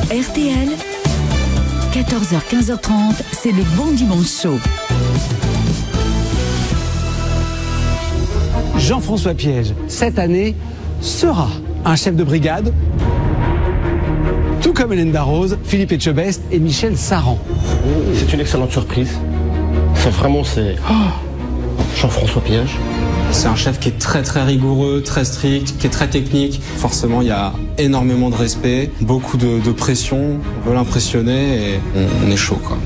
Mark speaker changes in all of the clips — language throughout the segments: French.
Speaker 1: RTL, 14h-15h30, c'est le Bon Dimanche Show.
Speaker 2: Jean-François Piège, cette année, sera un chef de brigade, tout comme Hélène Darroze, Philippe Etchebest et Michel Saran.
Speaker 3: C'est une excellente surprise. C'est Jean-François Piège.
Speaker 4: C'est un chef qui est très très rigoureux, très strict, qui est très technique. Forcément, il y a énormément de respect, beaucoup de pression. On veut l'impressionner et on est chaud, quoi.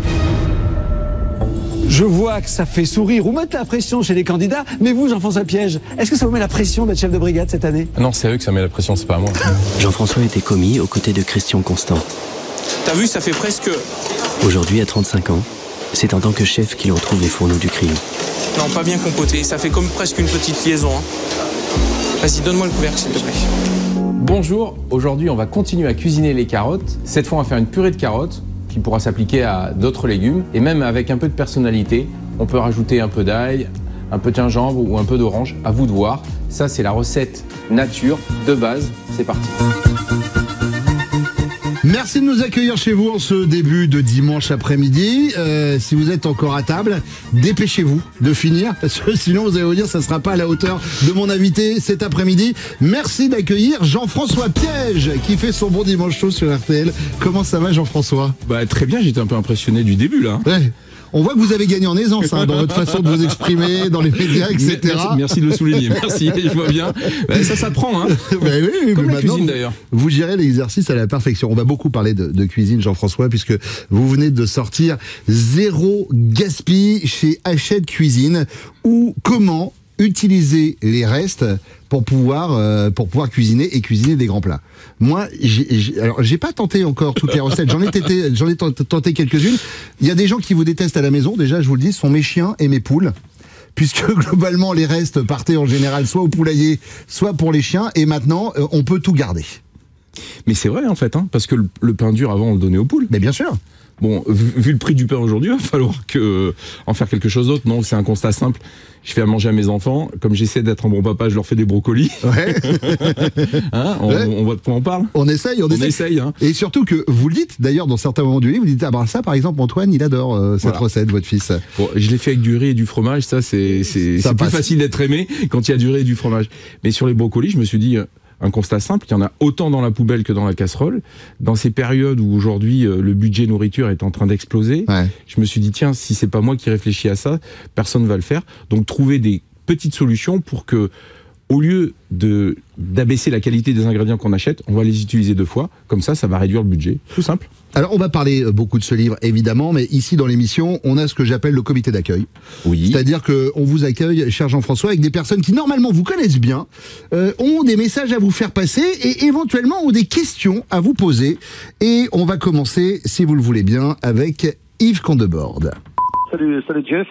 Speaker 2: Je vois que ça fait sourire ou mettre la pression chez les candidats, mais vous, Jean-François Piège, est-ce que ça vous met la pression d'être chef de brigade cette année?
Speaker 5: Non, c'est eux que ça met la pression, c'est pas à moi.
Speaker 6: Jean-François était commis aux côtés de Christian Constant.
Speaker 4: T'as vu, ça fait presque...
Speaker 6: Aujourd'hui, à 35 ans, c'est en tant que chef qu'il retrouve les fourneaux du crayon.
Speaker 4: Non, pas bien compoté, ça fait comme presque une petite liaison. Vas-y, donne-moi le couvercle, s'il te plaît.
Speaker 5: Bonjour, aujourd'hui on va continuer à cuisiner les carottes. Cette fois on va faire une purée de carottes qui pourra s'appliquer à d'autres légumes. Et même avec un peu de personnalité, on peut rajouter un peu d'ail, un peu de gingembre ou un peu d'orange, à vous de voir. Ça c'est la recette nature de base, c'est parti.
Speaker 7: Merci de nous accueillir chez vous en ce début de dimanche après-midi. Si vous êtes encore à table, dépêchez-vous de finir, parce que sinon vous allez vous dire ça ne sera pas à la hauteur de mon invité cet après-midi. Merci d'accueillir Jean-François Piège, qui fait son bon dimanche chaud sur RTL. Comment ça va, Jean-François?
Speaker 5: Très bien, j'étais un peu impressionné du début là.
Speaker 7: Ouais. On voit que vous avez gagné en aisance dans votre façon de vous exprimer, dans les médias, etc.
Speaker 5: Merci de le souligner, merci, je vois bien. Ça s'apprend, hein.
Speaker 7: Oui,
Speaker 5: comme
Speaker 7: mais
Speaker 5: la cuisine d'ailleurs.
Speaker 7: Vous gérez l'exercice à la perfection. On va beaucoup parler de cuisine, Jean-François, puisque vous venez de sortir Zéro Gaspille chez Hachette Cuisine, ou comment utiliser les restes pour pouvoir cuisiner et cuisiner des grands plats. Moi, j'ai pas tenté encore toutes les recettes. J'en ai tenté quelques-unes. Il y a des gens qui vous détestent à la maison. Déjà, je vous le dis, ce sont mes chiens et mes poules. Puisque globalement, les restes partaient en général soit au poulailler, soit pour les chiens. Et maintenant, on peut tout garder.
Speaker 5: Mais c'est vrai en fait, hein, parce que le pain dur avant on le donnait aux poules.
Speaker 7: Mais bien sûr.
Speaker 5: Bon, vu le prix du pain aujourd'hui, il va falloir en faire quelque chose d'autre. Non, c'est un constat simple. Je fais à manger à mes enfants. Comme j'essaie d'être un bon papa, je leur fais des brocolis. Ouais. Hein, on voit de quoi on parle.
Speaker 7: On essaye.
Speaker 5: Hein.
Speaker 7: Et surtout que vous le dites, d'ailleurs, dans certains moments du livre, vous dites, ça, par exemple, Antoine, il adore cette recette, votre fils.
Speaker 5: Bon, je l'ai fait avec du riz et du fromage. Ça, c'est plus facile d'être aimé quand il y a du riz et du fromage. Mais sur les brocolis, je me suis dit... Un constat simple, il y en a autant dans la poubelle que dans la casserole. Dans ces périodes où aujourd'hui le budget nourriture est en train d'exploser, je me suis dit tiens, si c'est pas moi qui réfléchis à ça, personne ne va le faire. Donc trouver des petites solutions pour que, au lieu d'abaisser la qualité des ingrédients qu'on achète, on va les utiliser 2 fois. Comme ça va réduire le budget. Tout simple.
Speaker 7: Alors, on va parler beaucoup de ce livre, évidemment, mais ici, dans l'émission, on a ce que j'appelle le comité d'accueil.
Speaker 5: Oui.
Speaker 7: C'est-à-dire qu'on vous accueille, cher Jean-François, avec des personnes qui, normalement, vous connaissent bien, ont des messages à vous faire passer et éventuellement ont des questions à vous poser. Et on va commencer, si vous le voulez bien, avec Yves Candeborde.
Speaker 8: Salut Jeff,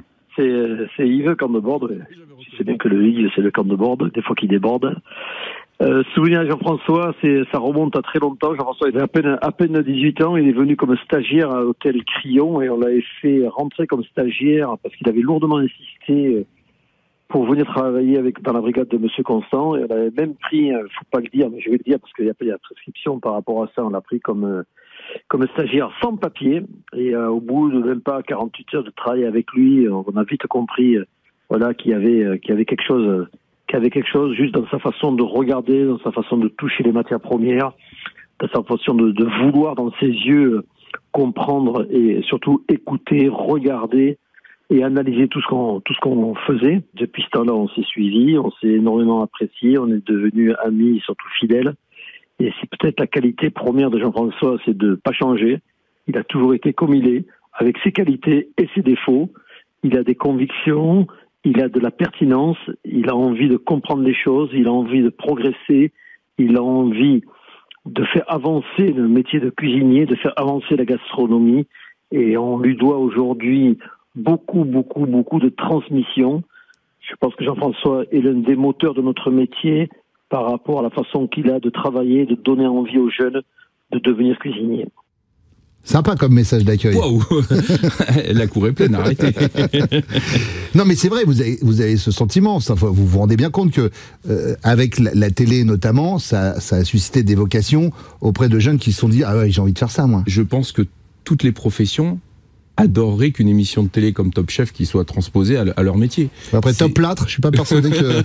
Speaker 8: c'est Yves Candeborde. Je sais bien que le Yves, c'est le Candeborde, des fois qu'il déborde. Souvenir à Jean-François, ça remonte à très longtemps. Jean-François avait à peine 18 ans, il est venu comme stagiaire à l'hôtel Crillon et on l'avait fait rentrer comme stagiaire parce qu'il avait lourdement insisté pour venir travailler dans la brigade de Monsieur Constant. Et on avait même pris, faut pas le dire, mais je vais le dire parce qu'il y a la prescription par rapport à ça, on l'a pris comme stagiaire sans papier. Et au bout de même pas 48 heures de travail avec lui, on a vite compris qu'il y avait quelque chose juste dans sa façon de regarder, dans sa façon de toucher les matières premières, dans sa façon de vouloir dans ses yeux comprendre et surtout écouter, regarder et analyser tout ce qu'on faisait. Depuis ce temps-là, on s'est suivis, on s'est énormément appréciés, on est devenus amis, surtout fidèles. Et c'est peut-être la qualité première de Jean-François, c'est de pas changer. Il a toujours été comme il est, avec ses qualités et ses défauts. Il a des convictions, il a de la pertinence, il a envie de comprendre les choses, il a envie de progresser, il a envie de faire avancer le métier de cuisinier, de faire avancer la gastronomie. Et on lui doit aujourd'hui beaucoup de transmission. Je pense que Jean-François est l'un des moteurs de notre métier par rapport à la façon qu'il a de travailler, de donner envie aux jeunes de devenir cuisiniers.
Speaker 7: Sympa comme message d'accueil.
Speaker 5: Waouh. La cour est pleine, arrêtez.
Speaker 7: Non mais c'est vrai, vous avez ce sentiment, vous vous rendez bien compte que avec la télé notamment, ça a suscité des vocations auprès de jeunes qui se sont dit ah ouais, j'ai envie de faire ça moi.
Speaker 5: Je pense que toutes les professions adoreraient qu'une émission de télé comme Top Chef qui soit transposée à leur métier.
Speaker 7: Après Top Plâtre, je suis pas persuadé que...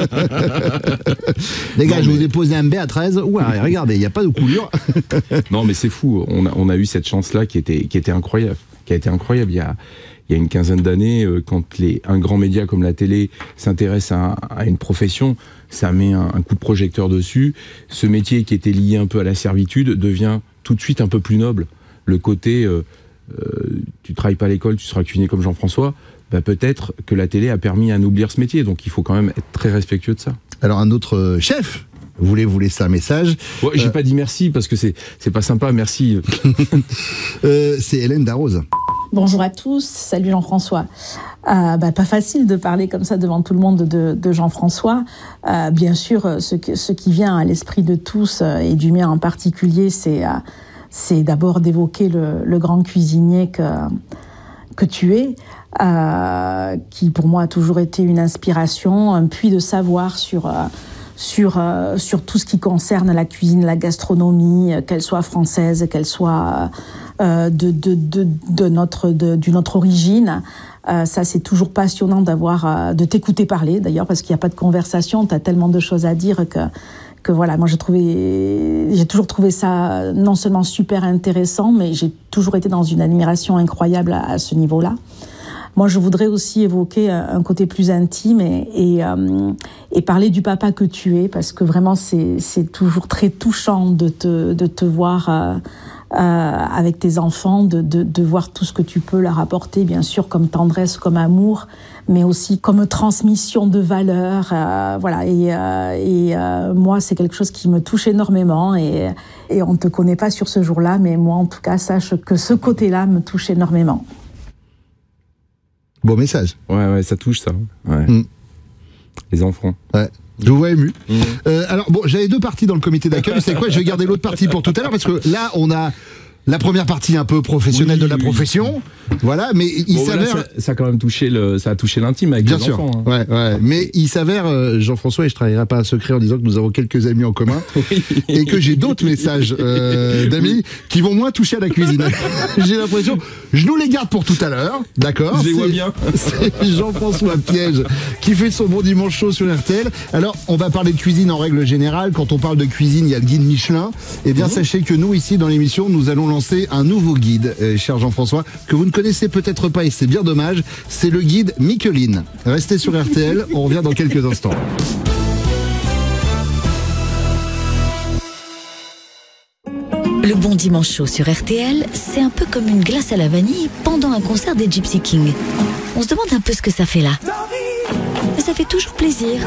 Speaker 7: Les gars, je vous ai posé un B à 13. Ouais, regardez, il n'y a pas de coulure.
Speaker 5: Non, mais c'est fou. On a eu cette chance-là qui était incroyable. Qui a été incroyable. Il y a une quinzaine d'années, quand un grand média comme la télé s'intéresse à une profession, ça met un coup de projecteur dessus. Ce métier qui était lié un peu à la servitude devient tout de suite un peu plus noble. Le côté... tu travailles pas à l'école, tu seras cuisinier comme Jean-François, bah peut-être que la télé a permis à oublier ce métier, donc il faut quand même être très respectueux de ça.
Speaker 7: Alors un autre chef voulait vous laisser un message.
Speaker 5: Ouais, j'ai pas dit merci parce que c'est pas sympa, merci.
Speaker 7: C'est Hélène Darroze.
Speaker 9: Bonjour à tous, salut Jean-François. Pas facile de parler comme ça devant tout le monde de Jean-François. Bien sûr, ce qui vient à l'esprit de tous, et du mien en particulier, c'est d'abord d'évoquer le grand cuisinier que tu es, qui pour moi a toujours été une inspiration, un puits de savoir sur tout ce qui concerne la cuisine, la gastronomie, qu'elle soit française, qu'elle soit d'une autre origine. Ça, c'est toujours passionnant de t'écouter parler, d'ailleurs, parce qu'il n'y a pas de conversation, tu as tellement de choses à dire que voilà, moi j'ai toujours trouvé ça non seulement super intéressant, mais j'ai toujours été dans une admiration incroyable à ce niveau-là. Moi, je voudrais aussi évoquer un côté plus intime et parler du papa que tu es, parce que vraiment c'est toujours très touchant de te voir avec tes enfants, de voir tout ce que tu peux leur apporter, bien sûr, comme tendresse, comme amour, mais aussi comme transmission de valeurs. Voilà. Et moi, c'est quelque chose qui me touche énormément. Et on ne te connaît pas sur ce jour-là, mais moi, en tout cas, sache que ce côté-là me touche énormément.
Speaker 7: Beau message.
Speaker 5: Ouais, ça touche ça. Ouais. Les enfants.
Speaker 7: Ouais. Je vous vois ému. Alors bon, j'avais deux parties dans le comité d'accueil. Vous savez quoi, je vais garder l'autre partie pour tout à l'heure parce que là, on a la première partie un peu professionnelle de la profession. Voilà, mais il s'avère...
Speaker 5: Là, ça a quand même touché ça a touché l'intime avec
Speaker 7: bien
Speaker 5: les
Speaker 7: sûr.
Speaker 5: enfants. Hein.
Speaker 7: Ouais. Mais il s'avère, Jean-François, et je trahirai pas un secret en disant que nous avons quelques amis en commun et que j'ai d'autres messages d'amis qui vont moins toucher à la cuisine. J'ai l'impression, je nous les garde pour tout à l'heure, d'accord?
Speaker 5: Je les vois bien.
Speaker 7: C'est Jean-François Piège qui fait son bon dimanche chaud sur RTL. Alors, on va parler de cuisine en règle générale. Quand on parle de cuisine, il y a le guide Michelin. Eh bien, sachez que nous, ici, dans l'émission, nous allons lancer un nouveau guide, cher Jean-François, que vous ne connaissez peut-être pas et c'est bien dommage. C'est le guide Michelin. Restez sur RTL, on revient dans quelques instants.
Speaker 1: Le bon dimanche chaud sur RTL, c'est un peu comme une glace à la vanille pendant un concert des Gypsy Kings. On se demande un peu ce que ça fait là. Mais ça fait toujours plaisir.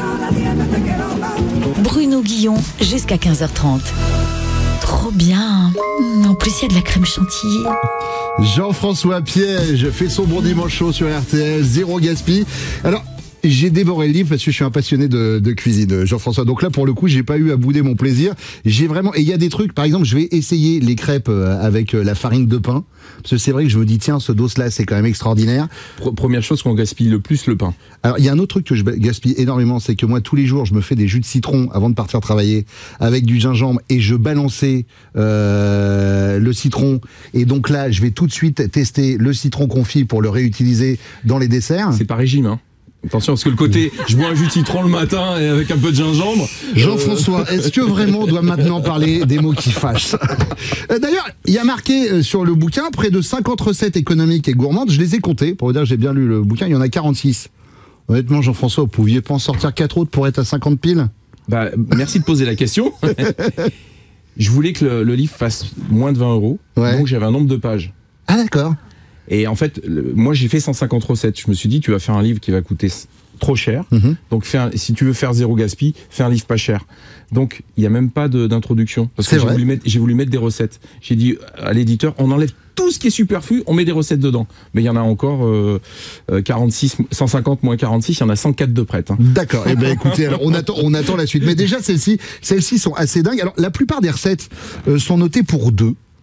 Speaker 1: Bruno Guillon, jusqu'à 15h30. Trop bien. En plus, il y a de la crème chantilly.
Speaker 7: Jean-François Piège fait son bon dimanche chaud sur RTL, zéro gaspille. Alors, j'ai dévoré le livre parce que je suis un passionné de cuisine, Jean-François. Donc là, pour le coup, j'ai pas eu à bouder mon plaisir. J'ai vraiment, et il y a des trucs, par exemple, je vais essayer les crêpes avec la farine de pain. Parce que c'est vrai que je me dis, tiens, ce dos-là, c'est quand même extraordinaire.
Speaker 5: Première chose qu'on gaspille le plus, le pain.
Speaker 7: Alors, il y a un autre truc que je gaspille énormément, c'est que moi, tous les jours, je me fais des jus de citron avant de partir travailler avec du gingembre et je balançais le citron. Et donc là, je vais tout de suite tester le citron confit pour le réutiliser dans les desserts.
Speaker 5: C'est pas régime, hein. Attention, parce que le côté, je bois un jus de citron le matin et avec un peu de gingembre.
Speaker 7: Jean-François, est-ce que vraiment on doit maintenant parler des mots qui fâchent? D'ailleurs, il y a marqué sur le bouquin près de 50 recettes économiques et gourmandes. Je les ai comptées, pour vous dire, j'ai bien lu le bouquin, il y en a 46. Honnêtement, Jean-François, vous pouviez pas en sortir 4 autres pour être à 50 piles?
Speaker 5: Bah, merci de poser la question. Je voulais que le livre fasse moins de 20 €, donc j'avais un nombre de pages.
Speaker 7: Ah d'accord.
Speaker 5: Et en fait, moi j'ai fait 150 recettes. Je me suis dit, tu vas faire un livre qui va coûter trop cher. Donc si tu veux faire zéro gaspille, fais un livre pas cher. Donc il n'y a même pas d'introduction. Parce que j'ai voulu mettre des recettes. J'ai dit à l'éditeur, on enlève tout ce qui est superflu, on met des recettes dedans. Mais il y en a encore 46, 150 moins 46, il y en a 104 de prêtes. Hein.
Speaker 7: D'accord. Eh ben écoutez, alors on attend la suite. Mais déjà celles-ci sont assez dingues. Alors la plupart des recettes sont notées pour 2.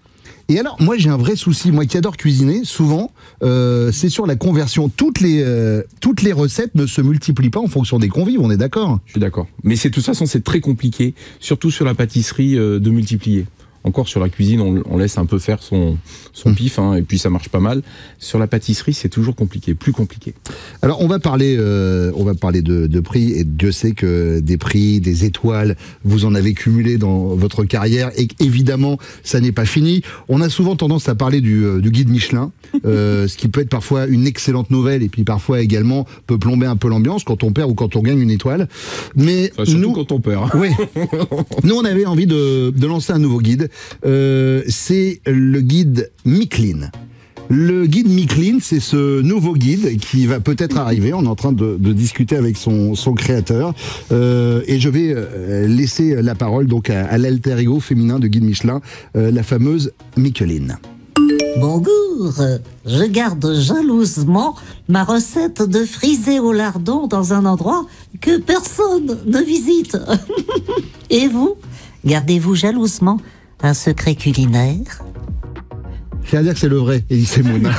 Speaker 7: Et alors, moi j'ai un vrai souci, moi qui adore cuisiner, souvent, c'est sur la conversion. Toutes les recettes ne se multiplient pas en fonction des convives, on est d'accord?
Speaker 5: Je suis d'accord. Mais de toute façon, c'est très compliqué, surtout sur la pâtisserie, de multiplier. Encore sur la cuisine, on laisse un peu faire son pif, hein, et puis ça marche pas mal. Sur la pâtisserie, c'est toujours compliqué, plus compliqué.
Speaker 7: Alors, on va parler de prix, et Dieu sait que des prix, des étoiles, vous en avez cumulé dans votre carrière, et évidemment, ça n'est pas fini. On a souvent tendance à parler du guide Michelin, ce qui peut être parfois une excellente nouvelle, et puis parfois également peut plomber un peu l'ambiance quand on perd ou quand on gagne une étoile. Mais
Speaker 5: enfin, surtout quand on perd.
Speaker 7: Oui. Nous, on avait envie de lancer un nouveau guide. C'est le guide Michelin. Le guide Michelin, c'est ce nouveau guide qui va peut-être arriver. On est en train de discuter avec son créateur. Et je vais laisser la parole donc à l'alter ego féminin de guide Michelin, la fameuse Micheline.
Speaker 10: Bonjour, je garde jalousement ma recette de frisé au lardon dans un endroit que personne ne visite. Et vous, gardez-vous jalousement un secret culinaire?
Speaker 7: Je tiens à dire que c'est le vrai, Elie Moon.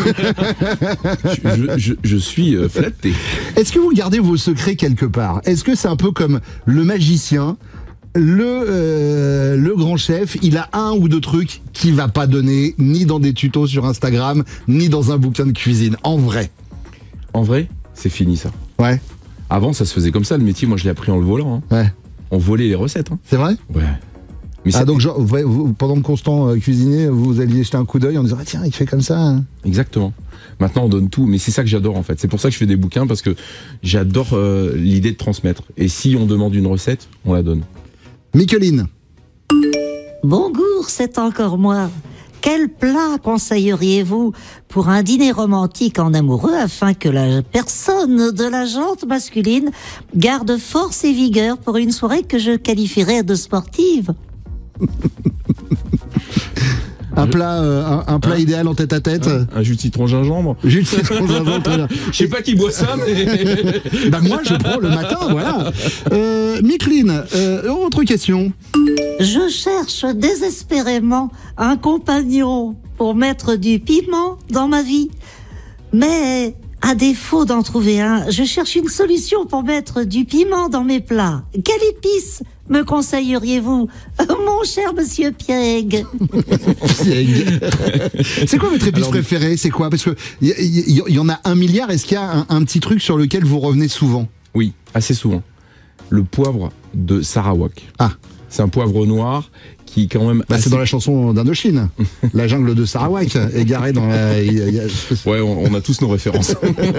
Speaker 5: je suis flatté.
Speaker 7: Est-ce que vous gardez vos secrets quelque part? Est-ce que c'est un peu comme le magicien, le grand chef, il a un ou deux trucs qu'il va pas donner, ni dans des tutos sur Instagram, ni dans un bouquin de cuisine, en vrai?
Speaker 5: En vrai, c'est fini ça.
Speaker 7: Ouais.
Speaker 5: Avant, ça se faisait comme ça, le métier, moi je l'ai appris en le volant. Hein.
Speaker 7: Ouais.
Speaker 5: On volait les recettes. Hein.
Speaker 7: C'est vrai?
Speaker 5: Ouais. Mais
Speaker 7: donc genre, vous, pendant que Constant cuisinait, vous alliez jeter un coup d'œil en disant, ah tiens, il fait comme ça. Hein.
Speaker 5: Exactement. Maintenant, on donne tout, mais c'est ça que j'adore en fait. C'est pour ça que je fais des bouquins, parce que j'adore l'idée de transmettre. Et si on demande une recette, on la donne.
Speaker 7: Micheline.
Speaker 10: Bonjour, c'est encore moi. Quel plat conseilleriez-vous pour un dîner romantique en amoureux afin que la personne de la jante masculine garde force et vigueur pour une soirée que je qualifierais de sportive?
Speaker 7: Un plat idéal en tête à tête.
Speaker 5: Un jus de citron gingembre.
Speaker 7: Jus de citron gingembre.
Speaker 5: Je sais pas qui boit ça, mais
Speaker 7: bah moi je prends le matin, voilà. Micheline, autre question.
Speaker 10: Je cherche désespérément un compagnon pour mettre du piment dans ma vie, mais à défaut d'en trouver un, je cherche une solution pour mettre du piment dans mes plats. Quelle épice me conseilleriez-vous, mon cher monsieur Pieg?
Speaker 7: C'est quoi votre épice préférée? C'est quoi? Parce que il y en a 1 milliard. Est-ce qu'il y a un petit truc sur lequel vous revenez souvent?
Speaker 5: Oui, assez souvent. Le poivre de Sarawak.
Speaker 7: Ah.
Speaker 5: C'est un poivre noir qui quand même...
Speaker 7: Bah, c'est dans la chanson d'Indochine. La jungle de Sarawak, égarée dans la...
Speaker 5: Ouais, on a tous nos références.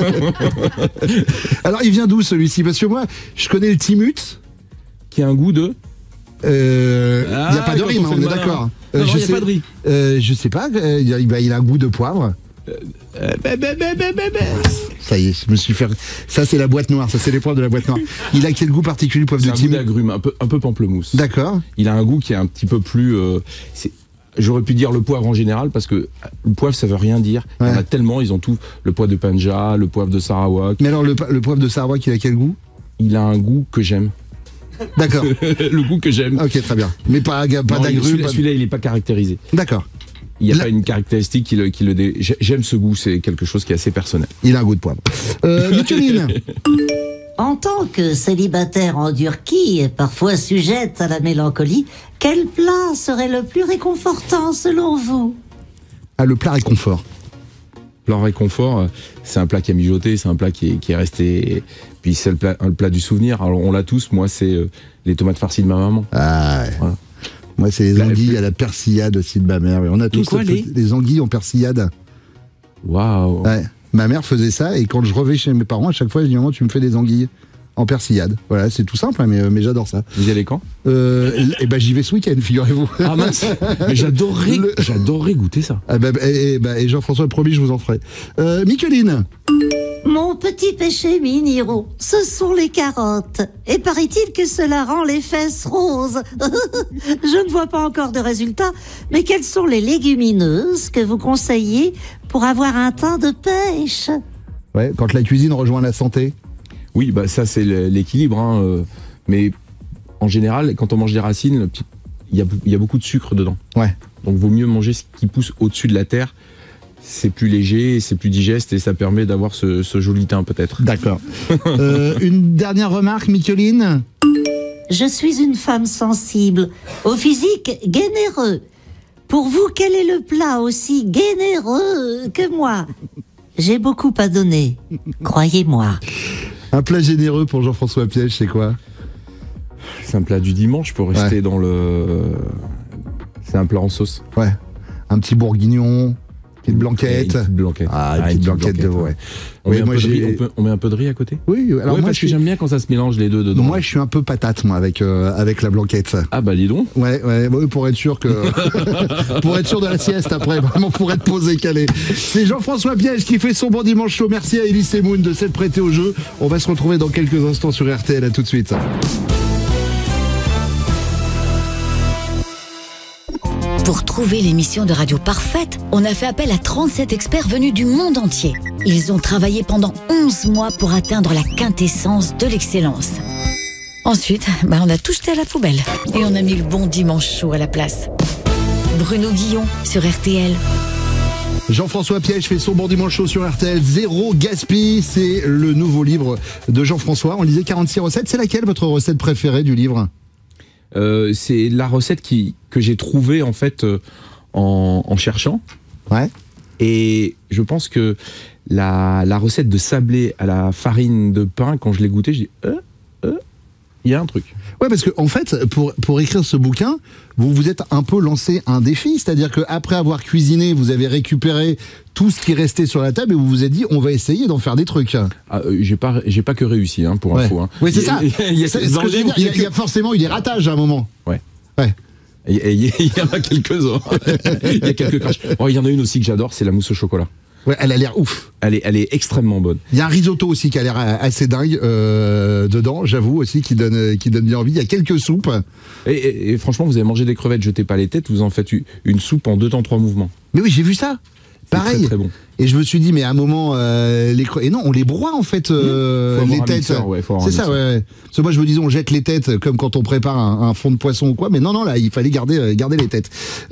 Speaker 7: Alors, il vient d'où celui-ci? Parce que moi, je connais le timut.
Speaker 5: Qui a un goût de...
Speaker 7: Il n'y a pas de rime, on est d'accord.
Speaker 5: Il n'y a pas de riz.
Speaker 7: Je sais pas, il a un goût de poivre. Ça y est, je me suis fait... Ça, c'est la boîte noire, ça, c'est les poivres de la boîte noire. Il a quel goût particulier, le poivre de timut?
Speaker 5: C'est un goût d'agrumes, un peu pamplemousse.
Speaker 7: D'accord.
Speaker 5: Il a un goût qui est un petit peu plus... J'aurais pu dire le poivre en général, parce que le poivre, ça veut rien dire. Il y en a tellement, ils ont tout. Le poivre de Panja, le poivre de Sarawak.
Speaker 7: Mais alors, le poivre de Sarawak, il a quel goût?
Speaker 5: Il a un goût que j'aime.
Speaker 7: D'accord.
Speaker 5: Le goût que j'aime.
Speaker 7: Ok, très bien. Mais pas d'agrumes.
Speaker 5: Celui-là, il n'est pas caractérisé.
Speaker 7: D'accord.
Speaker 5: Il n'y a pas une caractéristique qui le J'aime ce goût, c'est quelque chose qui est assez personnel.
Speaker 7: Il a un goût de poivre. Micheline.
Speaker 10: En tant que célibataire en Turquie et parfois sujette à la mélancolie, quel plat serait le plus réconfortant selon vous?
Speaker 7: Ah, le plat réconfort.
Speaker 5: Le plat réconfort, c'est un plat qui a mijoté, c'est un plat qui est resté... Puis c'est le plat du souvenir. Alors on l'a tous, moi c'est les tomates farcies de ma maman.
Speaker 7: Ah ouais. Voilà. Moi c'est les anguilles à la persillade aussi de ma mère. On a tous les anguilles en persillade.
Speaker 5: Waouh.
Speaker 7: Ouais. Ma mère faisait ça et quand je revenais chez mes parents, à chaque fois je dis maman tu me fais des anguilles en persillade. Voilà, c'est tout simple, hein, mais j'adore ça.
Speaker 5: Vous y allez quand?
Speaker 7: Et ben j'y vais ce week-end, figurez-vous.
Speaker 5: Ah mince. Mais j'adorerais goûter ça.
Speaker 7: Ah et Jean-François, promis, je vous en ferai. Micheline.
Speaker 10: Mon petit péché minéraux, ce sont les carottes. Et paraît-il que cela rend les fesses roses. Je ne vois pas encore de résultats, mais quelles sont les légumineuses que vous conseillez pour avoir un teint de pêche?
Speaker 7: Ouais, quand la cuisine rejoint la santé.
Speaker 5: Oui, bah ça c'est l'équilibre, hein, mais en général, quand on mange des racines, il y a beaucoup de sucre dedans.
Speaker 7: Ouais.
Speaker 5: Donc vaut mieux manger ce qui pousse au-dessus de la terre. C'est plus léger, c'est plus digeste et ça permet d'avoir ce joli teint peut-être.
Speaker 7: D'accord. Une dernière remarque, Micheline ?
Speaker 10: Je suis une femme sensible, au physique généreux. Pour vous, quel est le plat aussi généreux que moi ? J'ai beaucoup à donner, croyez-moi.
Speaker 7: Un plat généreux pour Jean-François Piège, c'est quoi ?
Speaker 5: C'est un plat du dimanche pour rester dans le... C'est un plat en sauce.
Speaker 7: Ouais. Un petit bourguignon, petite blanquette.
Speaker 5: Une petite blanquette.
Speaker 7: Ah, une petite blanquette de veau, ouais.
Speaker 5: On met un peu de riz à côté ?
Speaker 7: Oui, alors moi,
Speaker 5: parce que j'aime bien quand ça se mélange les deux dedans.
Speaker 7: Moi, je suis un peu patate, moi, avec la blanquette.
Speaker 5: Ah bah dis donc.
Speaker 7: Ouais, pour être sûr que... pour être sûr de la sieste après, vraiment pour être posé, calé. C'est Jean-François Piège qui fait son bon dimanche chaud. Merci à Elise et Moon de s'être prêté au jeu. On va se retrouver dans quelques instants sur RTL. À tout de suite.
Speaker 1: Pour trouver l'émission de radio parfaite, on a fait appel à 37 experts venus du monde entier. Ils ont travaillé pendant 11 mois pour atteindre la quintessence de l'excellence. Ensuite, on a tout jeté à la poubelle. Et on a mis le bon dimanche chaud à la place. Bruno Guillon sur RTL.
Speaker 7: Jean-François Piège fait son bon dimanche chaud sur RTL. Zéro gaspille, c'est le nouveau livre de Jean-François. On lisait 46 recettes. C'est laquelle votre recette préférée du livre ?
Speaker 5: C'est la recette que j'ai trouvée en fait en cherchant.
Speaker 7: Ouais.
Speaker 5: Et je pense que la recette de sablé à la farine de pain, quand je l'ai goûtée, je dis il y a un truc.
Speaker 7: Ouais, parce que en fait, pour écrire ce bouquin, vous vous êtes un peu lancé un défi, c'est-à-dire qu'après avoir cuisiné, vous avez récupéré tout ce qui restait sur la table et vous vous êtes dit, on va essayer d'en faire des trucs.
Speaker 5: Ah, j'ai pas que réussi, pour info.
Speaker 7: Oui, c'est ça. Il y a forcément eu des ratages à un moment.
Speaker 5: Ouais. Il y en a quelques-uns. Il y a quelques crashs. Il y en a une aussi que j'adore, c'est la mousse au chocolat.
Speaker 7: Ouais, elle a l'air ouf.
Speaker 5: Elle est extrêmement bonne.
Speaker 7: Il y a un risotto aussi qui a l'air assez dingue dedans, j'avoue aussi, qui donne bien envie. Il y a quelques soupes.
Speaker 5: Et franchement, vous avez mangé des crevettes, jetez pas les têtes, vous en faites une soupe en 2 temps 3 mouvements.
Speaker 7: Mais oui, j'ai vu ça. Pareil.
Speaker 5: Très, très bon.
Speaker 7: Et je me suis dit, mais à un moment, et non, on les broie en fait, les têtes. C'est ça, ouais. Parce que moi, je me disais, on jette les têtes comme quand on prépare un fond de poisson ou quoi. Mais non, là, il fallait garder les têtes.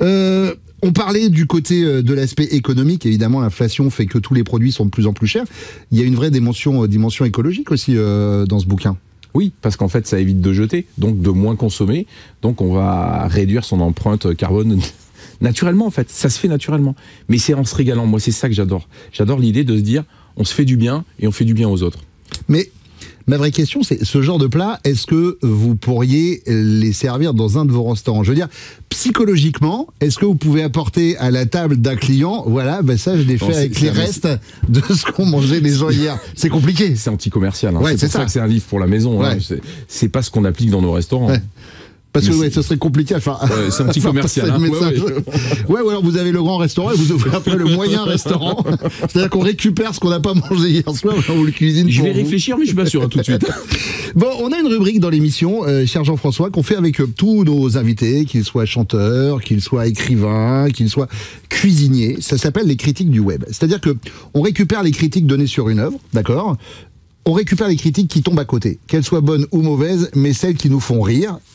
Speaker 7: On parlait du côté de l'aspect économique. Évidemment, l'inflation fait que tous les produits sont de plus en plus chers. Il y a une vraie dimension écologique aussi dans ce bouquin.
Speaker 5: Oui, parce qu'en fait, ça évite de jeter, donc de moins consommer. Donc, on va réduire son empreinte carbone naturellement, en fait. Ça se fait naturellement. Mais c'est en se régalant. Moi, c'est ça que j'adore. J'adore l'idée de se dire, on se fait du bien et on fait du bien aux autres.
Speaker 7: Mais ma vraie question, c'est ce genre de plat, est-ce que vous pourriez les servir dans un de vos restaurants ? Je veux dire, psychologiquement, est-ce que vous pouvez apporter à la table d'un client, voilà, ça je l'ai fait avec les restes de ce qu'ont mangé les gens hier. C'est compliqué.
Speaker 5: C'est anti-commercial.
Speaker 7: Ouais,
Speaker 5: c'est pour ça que c'est un livre pour la maison.
Speaker 7: Ouais.
Speaker 5: C'est pas ce qu'on applique dans nos restaurants.
Speaker 7: Ouais. Parce que ce serait compliqué à faire.
Speaker 5: C'est un petit commercial.
Speaker 7: Ouais, ou alors vous avez le grand restaurant et vous ouvrez après le moyen restaurant. C'est-à-dire qu'on récupère ce qu'on n'a pas mangé hier soir, on le cuisine.
Speaker 5: Je vais réfléchir, mais je suis pas sûr tout de suite.
Speaker 7: Bon, on a une rubrique dans l'émission, cher Jean-François, qu'on fait avec tous nos invités, qu'ils soient chanteurs, qu'ils soient écrivains, qu'ils soient cuisiniers. Ça s'appelle les critiques du web. C'est-à-dire que on récupère les critiques données sur une œuvre, d'accord ? On récupère les critiques qui tombent à côté, qu'elles soient bonnes ou mauvaises, mais celles qui nous font rire, ok ?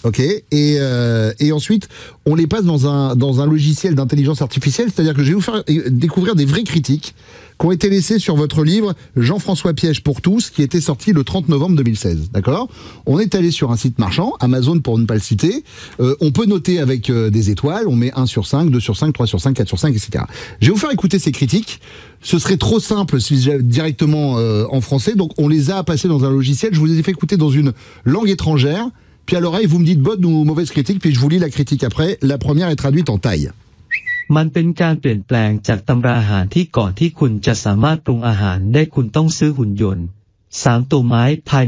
Speaker 7: Et ensuite, on les passe dans un logiciel d'intelligence artificielle, c'est-à-dire que je vais vous faire découvrir des vraies critiques qui ont été laissées sur votre livre Jean-François Piège pour tous, qui était sorti le 30 novembre 2016, d'accord ? On est allé sur un site marchand, Amazon pour ne pas le citer, on peut noter avec des étoiles, on met 1 sur 5, 2 sur 5, 3 sur 5, 4 sur 5, etc. Je vais vous faire écouter ces critiques. Ce serait trop simple si j'avais directement en français, donc on les a passés dans un logiciel, je vous les ai fait écouter dans une langue étrangère, puis à l'oreille vous me dites bonne ou mauvaise critique, puis je vous lis la critique après. La première est traduite en thaï.
Speaker 11: มันเป็นการเปลี่ยนแปลงจากตำราอาหารที่ก่อนที่คุณจะสามารถปรุงอาหารได้คุณต้องซื้อหุ่นยนต์3ตัวไม้พาย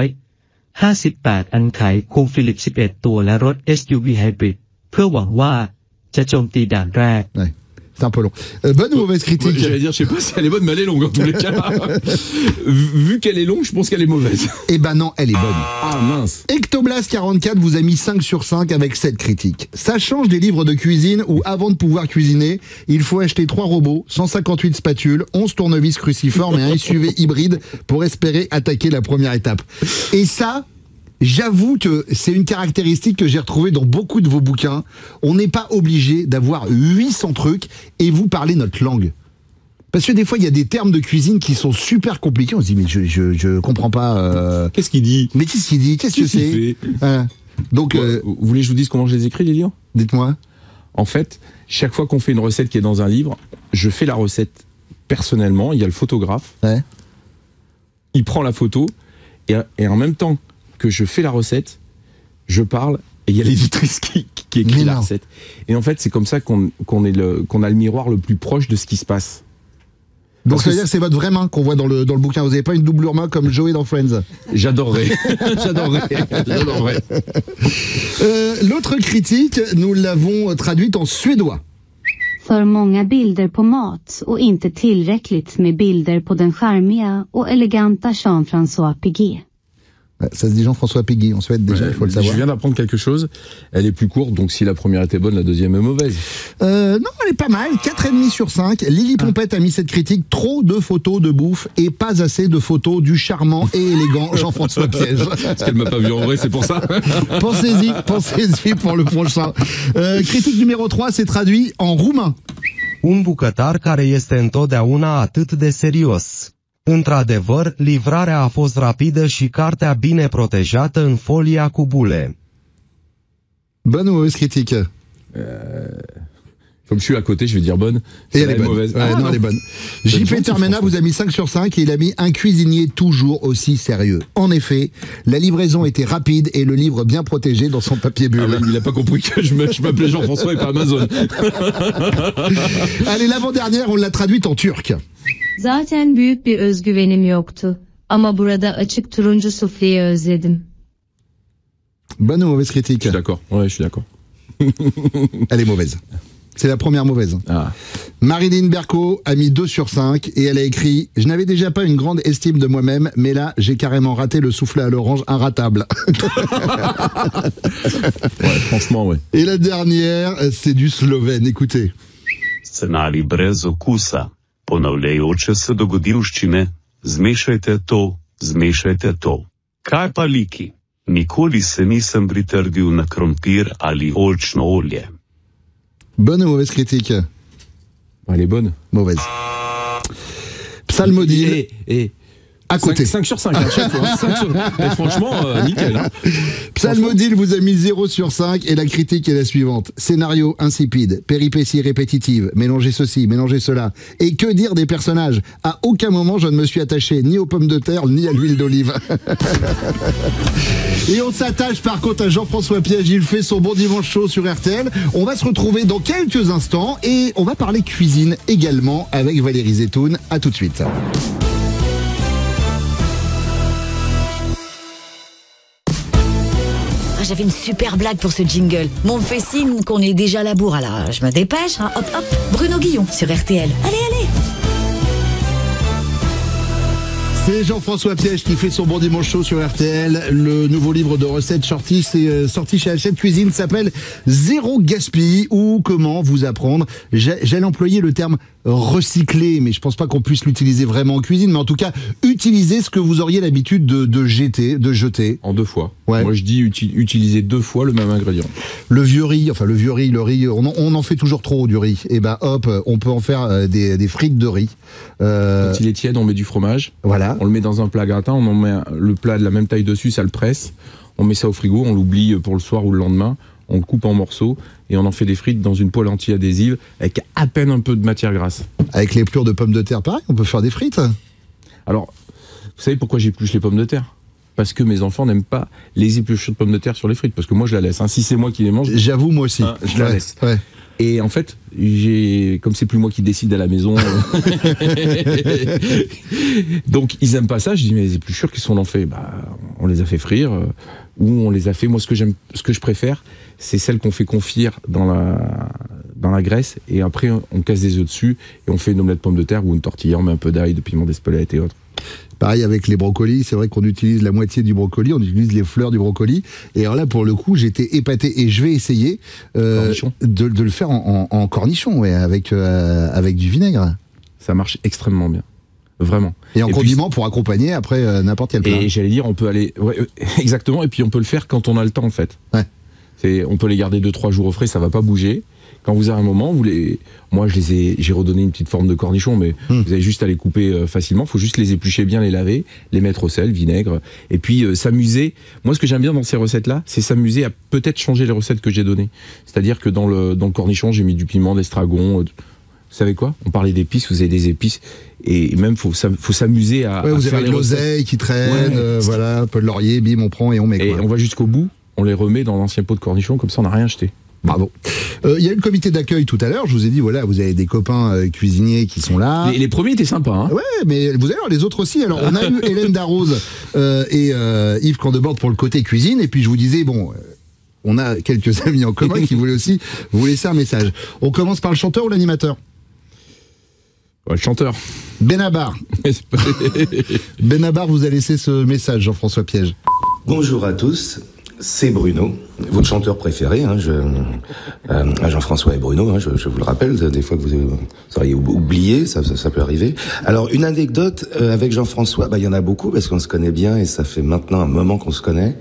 Speaker 11: 158อันไขควงฟิลิป11ตัวและรถ SUV ไฮบริดเพื่อหวังว่าจะโจมตีด่านแรก
Speaker 7: C'est un peu long. Bonne ou mauvaise critique ?
Speaker 5: J'allais dire, je sais pas si elle est bonne, mais elle est longue en tous les cas. Vu qu'elle est longue, je pense qu'elle est mauvaise.
Speaker 7: Eh ben non, elle est bonne.
Speaker 5: Ah mince.
Speaker 7: Ectoblast44 vous a mis 5 sur 5 avec cette critique. Ça change des livres de cuisine où avant de pouvoir cuisiner, il faut acheter 3 robots, 158 spatules, 11 tournevis cruciformes et un SUV hybride pour espérer attaquer la première étape. Et ça, J'avoue que c'est une caractéristique que j'ai retrouvée dans beaucoup de vos bouquins. On n'est pas obligé d'avoir 800 trucs et vous parlez notre langue. Parce que des fois, il y a des termes de cuisine qui sont super compliqués. On se dit, mais je comprends pas.
Speaker 5: Qu'est-ce qu'il dit?
Speaker 7: Mais qu'est-ce qu'il dit? Qu'est-ce que c'est? Donc,
Speaker 5: vous voulez que je vous dise comment je les écris, les livres?
Speaker 7: Dites-moi.
Speaker 5: En fait, chaque fois qu'on fait une recette qui est dans un livre, je fais la recette personnellement. Il y a le photographe.
Speaker 7: Ouais.
Speaker 5: Il prend la photo et en même temps que je fais la recette, je parle et il y a l'éditrice qui écrit la recette. Et en fait, c'est comme ça qu'on a le miroir le plus proche de ce qui se passe.
Speaker 7: Donc ça veut dire que c'est votre vraie main qu'on voit dans le bouquin. Vous n'avez pas une doublure main comme Joey dans Friends.
Speaker 5: J'adorerais. J'adorerais.
Speaker 7: L'autre critique, nous l'avons traduite en suédois.
Speaker 12: För många bilder på mat och inte tillräckligt med bilder på den charmiga och eleganta Jean-François Piguet.
Speaker 7: Ça se dit Jean-François Piguet en Suède déjà, il faut le savoir.
Speaker 5: Je viens d'apprendre quelque chose. Elle est plus courte, donc si la première était bonne, la deuxième est mauvaise.
Speaker 7: Non, elle est pas mal. 4,5 sur 5. Lily Pompette a mis cette critique. Trop de photos de bouffe et pas assez de photos du charmant et élégant Jean-François Piège.
Speaker 5: Parce qu'elle m'a pas vu en vrai, c'est pour ça.
Speaker 7: Pensez-y pour le prochain. Critique numéro 3, c'est traduit en roumain.
Speaker 13: Un bucătar care este întotdeauna atât de serios. Într-adevăr, livrarea a fost rapidă și cartea bine protejată în folia cu bule.
Speaker 7: Bonne ou mauvaise critique?
Speaker 5: Comme je suis à côté, je vais dire bonne.
Speaker 7: Et elle est bonne. Mauvaise. Non, elle est bonne. JP Termena vous a mis 5 sur 5 et il a mis un cuisinier toujours aussi sérieux. En effet, la livraison était rapide et le livre bien protégé dans son papier bulle.
Speaker 5: Ah oui, il n'a pas compris que je m'appelais Jean-François et pas Amazon.
Speaker 7: Allez, l'avant-dernière, on l'a traduite en turc.
Speaker 12: Zaten büyük bir özgüvenim yoktu. Ama burada açık turuncu sufleyi özledim.
Speaker 7: Bonne ou mauvaise critique?
Speaker 5: Je suis d'accord. Ouais, je suis d'accord.
Speaker 7: Elle est mauvaise. C'est la première mauvaise.
Speaker 5: Ah.
Speaker 7: Marilyn Berco a mis 2 sur 5 et elle a écrit « Je n'avais déjà pas une grande estime de moi-même, mais là, j'ai carrément raté le soufflet à l'orange inratable. »
Speaker 5: Ouais, franchement, ouais.
Speaker 7: Et la dernière, c'est du slovène. Écoutez.
Speaker 14: Scenarij brez okusa. Ponavljajoče se dogodivščine. Zmešajte to. Kaj pa liki? Nikoli se nisem pritrdil na krompir ali oljčno olje.
Speaker 7: Bonne ou mauvaise critique?
Speaker 5: Elle est bonne.
Speaker 7: Mauvaise. Psalmodile. À côté.
Speaker 5: 5 sur 5 à chaque fois. 5 sur... Et franchement, nickel. Hein.
Speaker 7: Psalmodile vous a mis 0 sur 5 et la critique est la suivante. Scénario insipide, péripéties répétitives, mélanger ceci, mélanger cela. Et que dire des personnages? À aucun moment je ne me suis attaché ni aux pommes de terre ni à l'huile d'olive. Et on s'attache par contre à Jean-François Piège. Il fait son bon dimanche chaud sur RTL. On va se retrouver dans quelques instants et on va parler cuisine également avec Valérie Zetoun. À tout de suite.
Speaker 1: J'avais une super blague pour ce jingle. Mais on me fait signe qu'on est déjà à la bourre, alors je me dépêche. Hein. Hop, hop, Bruno Guillon sur RTL. Allez, allez.
Speaker 7: C'est Jean-François Piège qui fait son bon dimanche chaud sur RTL. Le nouveau livre de recettes sorti chez Hachette Cuisine s'appelle Zéro gaspille ou comment vous apprendre. J'allais employer le terme recycler, mais je pense pas qu'on puisse l'utiliser vraiment en cuisine, mais en tout cas, utiliser ce que vous auriez l'habitude de jeter.
Speaker 5: En 2 fois.
Speaker 7: Ouais.
Speaker 5: Moi, je dis utiliser 2 fois le même ingrédient.
Speaker 7: Le vieux riz, le riz, on en fait toujours trop du riz. Et ben hop, on peut en faire des frites de riz.
Speaker 5: Quand il est tiède, on met du fromage.
Speaker 7: Voilà.
Speaker 5: On le met dans un plat gratin, on en met le plat de la même taille dessus, ça le presse. On met ça au frigo, on l'oublie pour le soir ou le lendemain. On le coupe en morceaux et on en fait des frites dans une poêle anti-adhésive avec à peine un peu de matière grasse.
Speaker 7: Avec l'épluchure de pommes de terre, pareil, on peut faire des frites.
Speaker 5: Alors, vous savez pourquoi j'épluche les pommes de terre? Parce que mes enfants n'aiment pas les épluchures de pommes de terre sur les frites. Parce que moi, je la laisse. Hein. Si c'est moi qui les mange...
Speaker 7: J'avoue, moi aussi.
Speaker 5: Je la laisse.
Speaker 7: Ouais.
Speaker 5: Et en fait, comme c'est plus moi qui décide à la maison... Donc, ils aiment pas ça. Je dis, mais les épluchures, qu'est-ce qu'on en fait? On les a fait frire. Ou on les a fait... Moi, ce que je préfère, c'est celles qu'on fait confire dans la graisse. Et après, on casse des œufs dessus. Et on fait une omelette pomme de terre ou une tortilla. On met un peu d'ail, de piment d'Espelette et autres.
Speaker 7: Pareil avec les brocolis, c'est vrai qu'on utilise la moitié du brocoli, on utilise les fleurs du brocoli. Et alors là, pour le coup, j'étais épaté et je vais essayer de le faire en cornichon, ouais, avec du vinaigre.
Speaker 5: Ça marche extrêmement bien. Vraiment.
Speaker 7: Et en condiment pour accompagner après n'importe quel plat.
Speaker 5: Et j'allais dire, on peut aller... Ouais, exactement, et puis on peut le faire quand on a le temps, en fait.
Speaker 7: Ouais.
Speaker 5: On peut les garder 2-3 jours au frais, ça va pas bouger. Quand vous avez un moment, moi j'ai redonné une petite forme de cornichon, mais vous avez juste à les couper facilement. Faut juste les éplucher bien, les laver, les mettre au sel, vinaigre, et puis s'amuser. Moi, ce que j'aime bien dans ces recettes-là, c'est s'amuser à peut-être changer les recettes que j'ai données. C'est-à-dire que dans le cornichon, j'ai mis du piment, d'estragon. Vous savez quoi? On parlait d'épices, vous avez des épices, et même faut s'amuser à.
Speaker 7: Ouais, vous
Speaker 5: faire
Speaker 7: avez de l'oseille qui traîne, voilà, un peu de laurier, bim, on prend et on met.
Speaker 5: Et
Speaker 7: quoi.
Speaker 5: on va jusqu'au bout. On les remet dans l'ancien pot de cornichon, comme ça on n'a rien jeté.
Speaker 7: Bravo. Il y a eu le comité d'accueil tout à l'heure. Je vous ai dit, voilà, vous avez des copains cuisiniers qui sont là.
Speaker 5: Les premiers étaient sympas. Hein.
Speaker 7: Ouais, mais vous allez voir les autres aussi. Alors, on a eu Hélène Darroze et Yves Candebord pour le côté cuisine. Et puis, je vous disais, bon, on a quelques amis en commun qui voulaient aussi vous laisser un message. On commence par le chanteur ou l'animateur?
Speaker 5: Le chanteur.
Speaker 7: Benabar. Benabar vous a laissé ce message, Jean-François Piège.
Speaker 15: Bonjour à tous. C'est Bruno, votre chanteur préféré, hein, Jean-François et Bruno, hein, je vous le rappelle, des fois que vous auriez oublié, ça peut arriver. Alors, une anecdote avec Jean-François, il y en a beaucoup parce qu'on se connaît bien et ça fait maintenant un moment qu'on se connaît,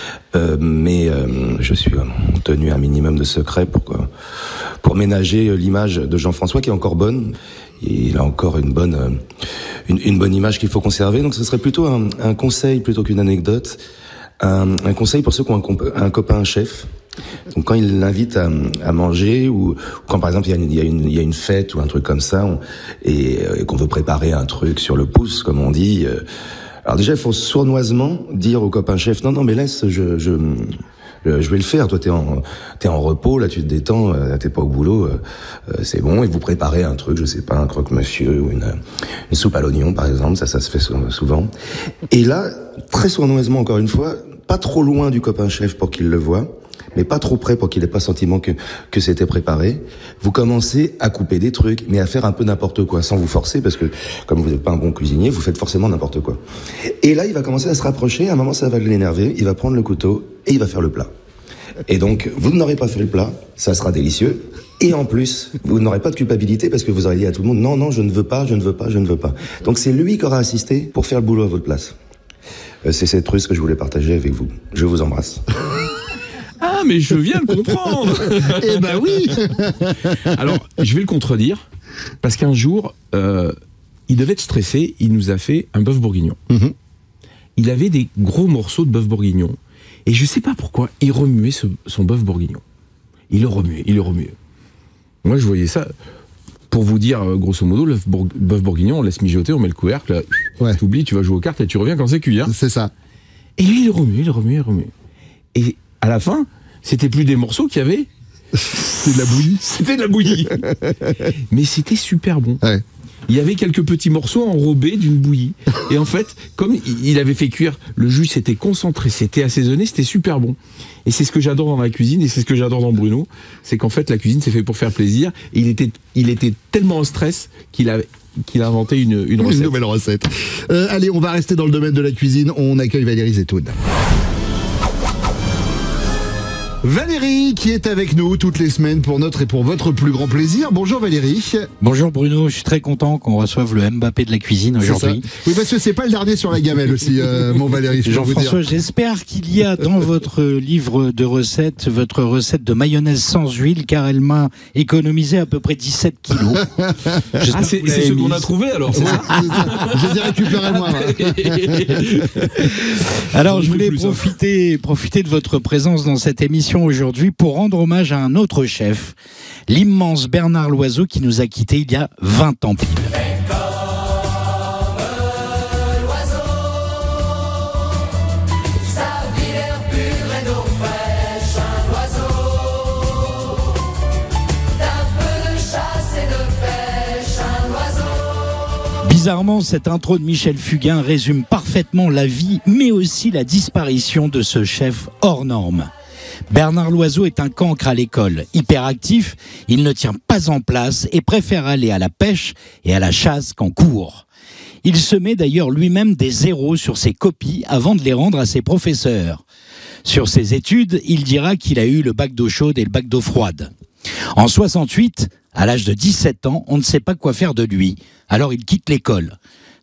Speaker 15: mais je suis tenu un minimum de secret pour ménager l'image de Jean-François qui est encore bonne. Il a encore une bonne image qu'il faut conserver, donc ce serait plutôt un conseil plutôt qu'une anecdote. Un conseil pour ceux qui ont un copain chef. Donc quand il l'invite à manger ou quand par exemple il y a une fête ou un truc comme ça et qu'on veut préparer un truc sur le pouce comme on dit. Alors déjà il faut sournoisement dire au copain chef non mais laisse je vais le faire. Toi t'es en repos là, tu te détends, t'es pas au boulot, c'est bon. Et vous préparez un truc, je sais pas, un croque-monsieur ou une soupe à l'oignon par exemple, ça se fait souvent. Et là très sournoisement encore une fois, pas trop loin du copain chef pour qu'il le voie, mais pas trop près pour qu'il ait pas sentiment que c'était préparé. Vous commencez à couper des trucs, mais à faire un peu n'importe quoi, sans vous forcer, parce que comme vous n'êtes pas un bon cuisinier, vous faites forcément n'importe quoi. Et là, il va commencer à se rapprocher, à un moment ça va l'énerver, il va prendre le couteau et il va faire le plat. Et donc, vous n'aurez pas fait le plat, ça sera délicieux. Et en plus, vous n'aurez pas de culpabilité parce que vous aurez dit à tout le monde, non, je ne veux pas. Donc c'est lui qui aura assisté pour faire le boulot à votre place. C'est cette ruse que je voulais partager avec vous. Je vous embrasse.
Speaker 5: Ah, mais je viens de comprendre.
Speaker 7: Eh ben oui.
Speaker 5: Alors, je vais le contredire, parce qu'un jour, il devait être stressé, il nous a fait un bœuf bourguignon. Il avait des gros morceaux de bœuf bourguignon. Et je sais pas pourquoi, il remuait son bœuf bourguignon. Il le remuait. Moi, je voyais ça... Pour vous dire, grosso modo, le bœuf bourguignon, on laisse mijoter, on met le couvercle, t'oublies, tu vas jouer aux cartes et tu reviens quand c'est cuit. Hein.
Speaker 7: C'est ça.
Speaker 5: Et lui, il remuait. Et à la fin, c'était plus des morceaux qu'il y avait.
Speaker 7: C'était de la bouillie.
Speaker 5: C'était de la bouillie. Mais c'était super bon.
Speaker 7: Ouais.
Speaker 5: Il y avait quelques petits morceaux enrobés d'une bouillie. Et en fait, comme il avait fait cuire, le jus s'était concentré, c'était assaisonné, c'était super bon. Et c'est ce que j'adore dans la cuisine, et c'est ce que j'adore dans Bruno, c'est qu'en fait, la cuisine, c'est fait pour faire plaisir. Et il était tellement en stress qu'il a inventé une recette.
Speaker 7: Une nouvelle recette. Allez, on va rester dans le domaine de la cuisine. On accueille Valérie Zetoun. Valérie qui est avec nous toutes les semaines pour notre et pour votre plus grand plaisir. Bonjour Valérie.
Speaker 16: Bonjour Bruno, je suis très content qu'on reçoive le Mbappé de la cuisine aujourd'hui.
Speaker 7: Oui, parce que c'est pas le dernier sur la gamelle aussi, mon Valérie.
Speaker 16: Jean-François, j'espère qu'il y a dans votre livre de recettes, votre recette de mayonnaise sans huile, car elle m'a économisé à peu près 17 kilos.
Speaker 5: C'est ce qu'on a trouvé alors, c'est ça?
Speaker 7: Je les ai récupérés moi.
Speaker 16: Alors je voulais profiter de votre présence dans cette émission aujourd'hui pour rendre hommage à un autre chef, l'immense Bernard Loiseau qui nous a quittés il y a 20 ans pile. Bizarrement, cette intro de Michel Fugain résume parfaitement la vie, mais aussi la disparition de ce chef hors norme. Bernard Loiseau est un cancre à l'école. Hyperactif, il ne tient pas en place et préfère aller à la pêche et à la chasse qu'en cours. Il se met d'ailleurs lui-même des zéros sur ses copies avant de les rendre à ses professeurs. Sur ses études, il dira qu'il a eu le bac d'eau chaude et le bac d'eau froide. En 68, à l'âge de 17 ans, on ne sait pas quoi faire de lui, alors il quitte l'école.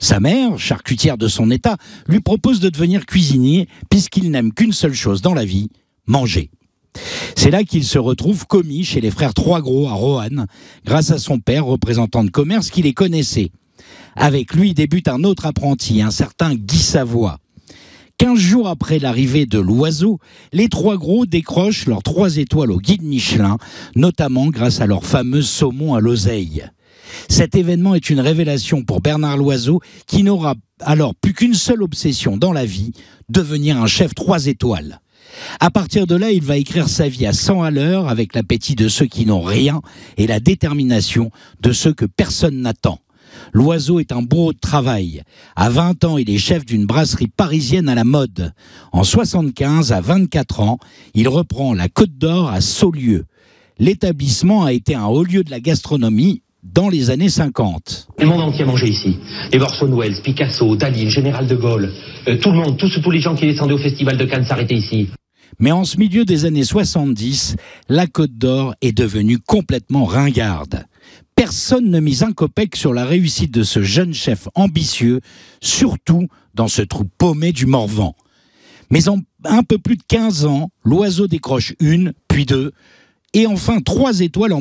Speaker 16: Sa mère, charcutière de son état, lui propose de devenir cuisinier puisqu'il n'aime qu'une seule chose dans la vie, manger. C'est là qu'il se retrouve commis chez les frères Trois-Gros à Roanne, grâce à son père, représentant de commerce, qui les connaissait. Avec lui débute un autre apprenti, un certain Guy Savoie. 15 jours après l'arrivée de l'Oiseau, les Trois-Gros décrochent leurs 3 étoiles au guide Michelin, notamment grâce à leur fameux saumon à l'oseille. Cet événement est une révélation pour Bernard Loiseau, qui n'aura alors plus qu'une seule obsession dans la vie, devenir un chef 3 étoiles. À partir de là, il va écrire sa vie à 100 à l'heure, avec l'appétit de ceux qui n'ont rien et la détermination de ceux que personne n'attend. Loiseau est un bourreau de travail. À 20 ans, il est chef d'une brasserie parisienne à la mode. En 75, à 24 ans, il reprend la Côte d'Or à Saulieu. L'établissement a été un haut lieu de la gastronomie dans les années 50.
Speaker 17: Le monde entier a mangé ici. Les Orson Welles, Picasso, Dali, le général de Gaulle, tout le monde, tous les gens qui descendaient au festival de Cannes s'arrêtaient ici.
Speaker 16: Mais en ce milieu des années 70, la Côte d'Or est devenue complètement ringarde. Personne ne mise un copec sur la réussite de ce jeune chef ambitieux, surtout dans ce trou paumé du Morvan. Mais en un peu plus de 15 ans, l'Oiseau décroche 1, puis 2, et enfin 3 étoiles en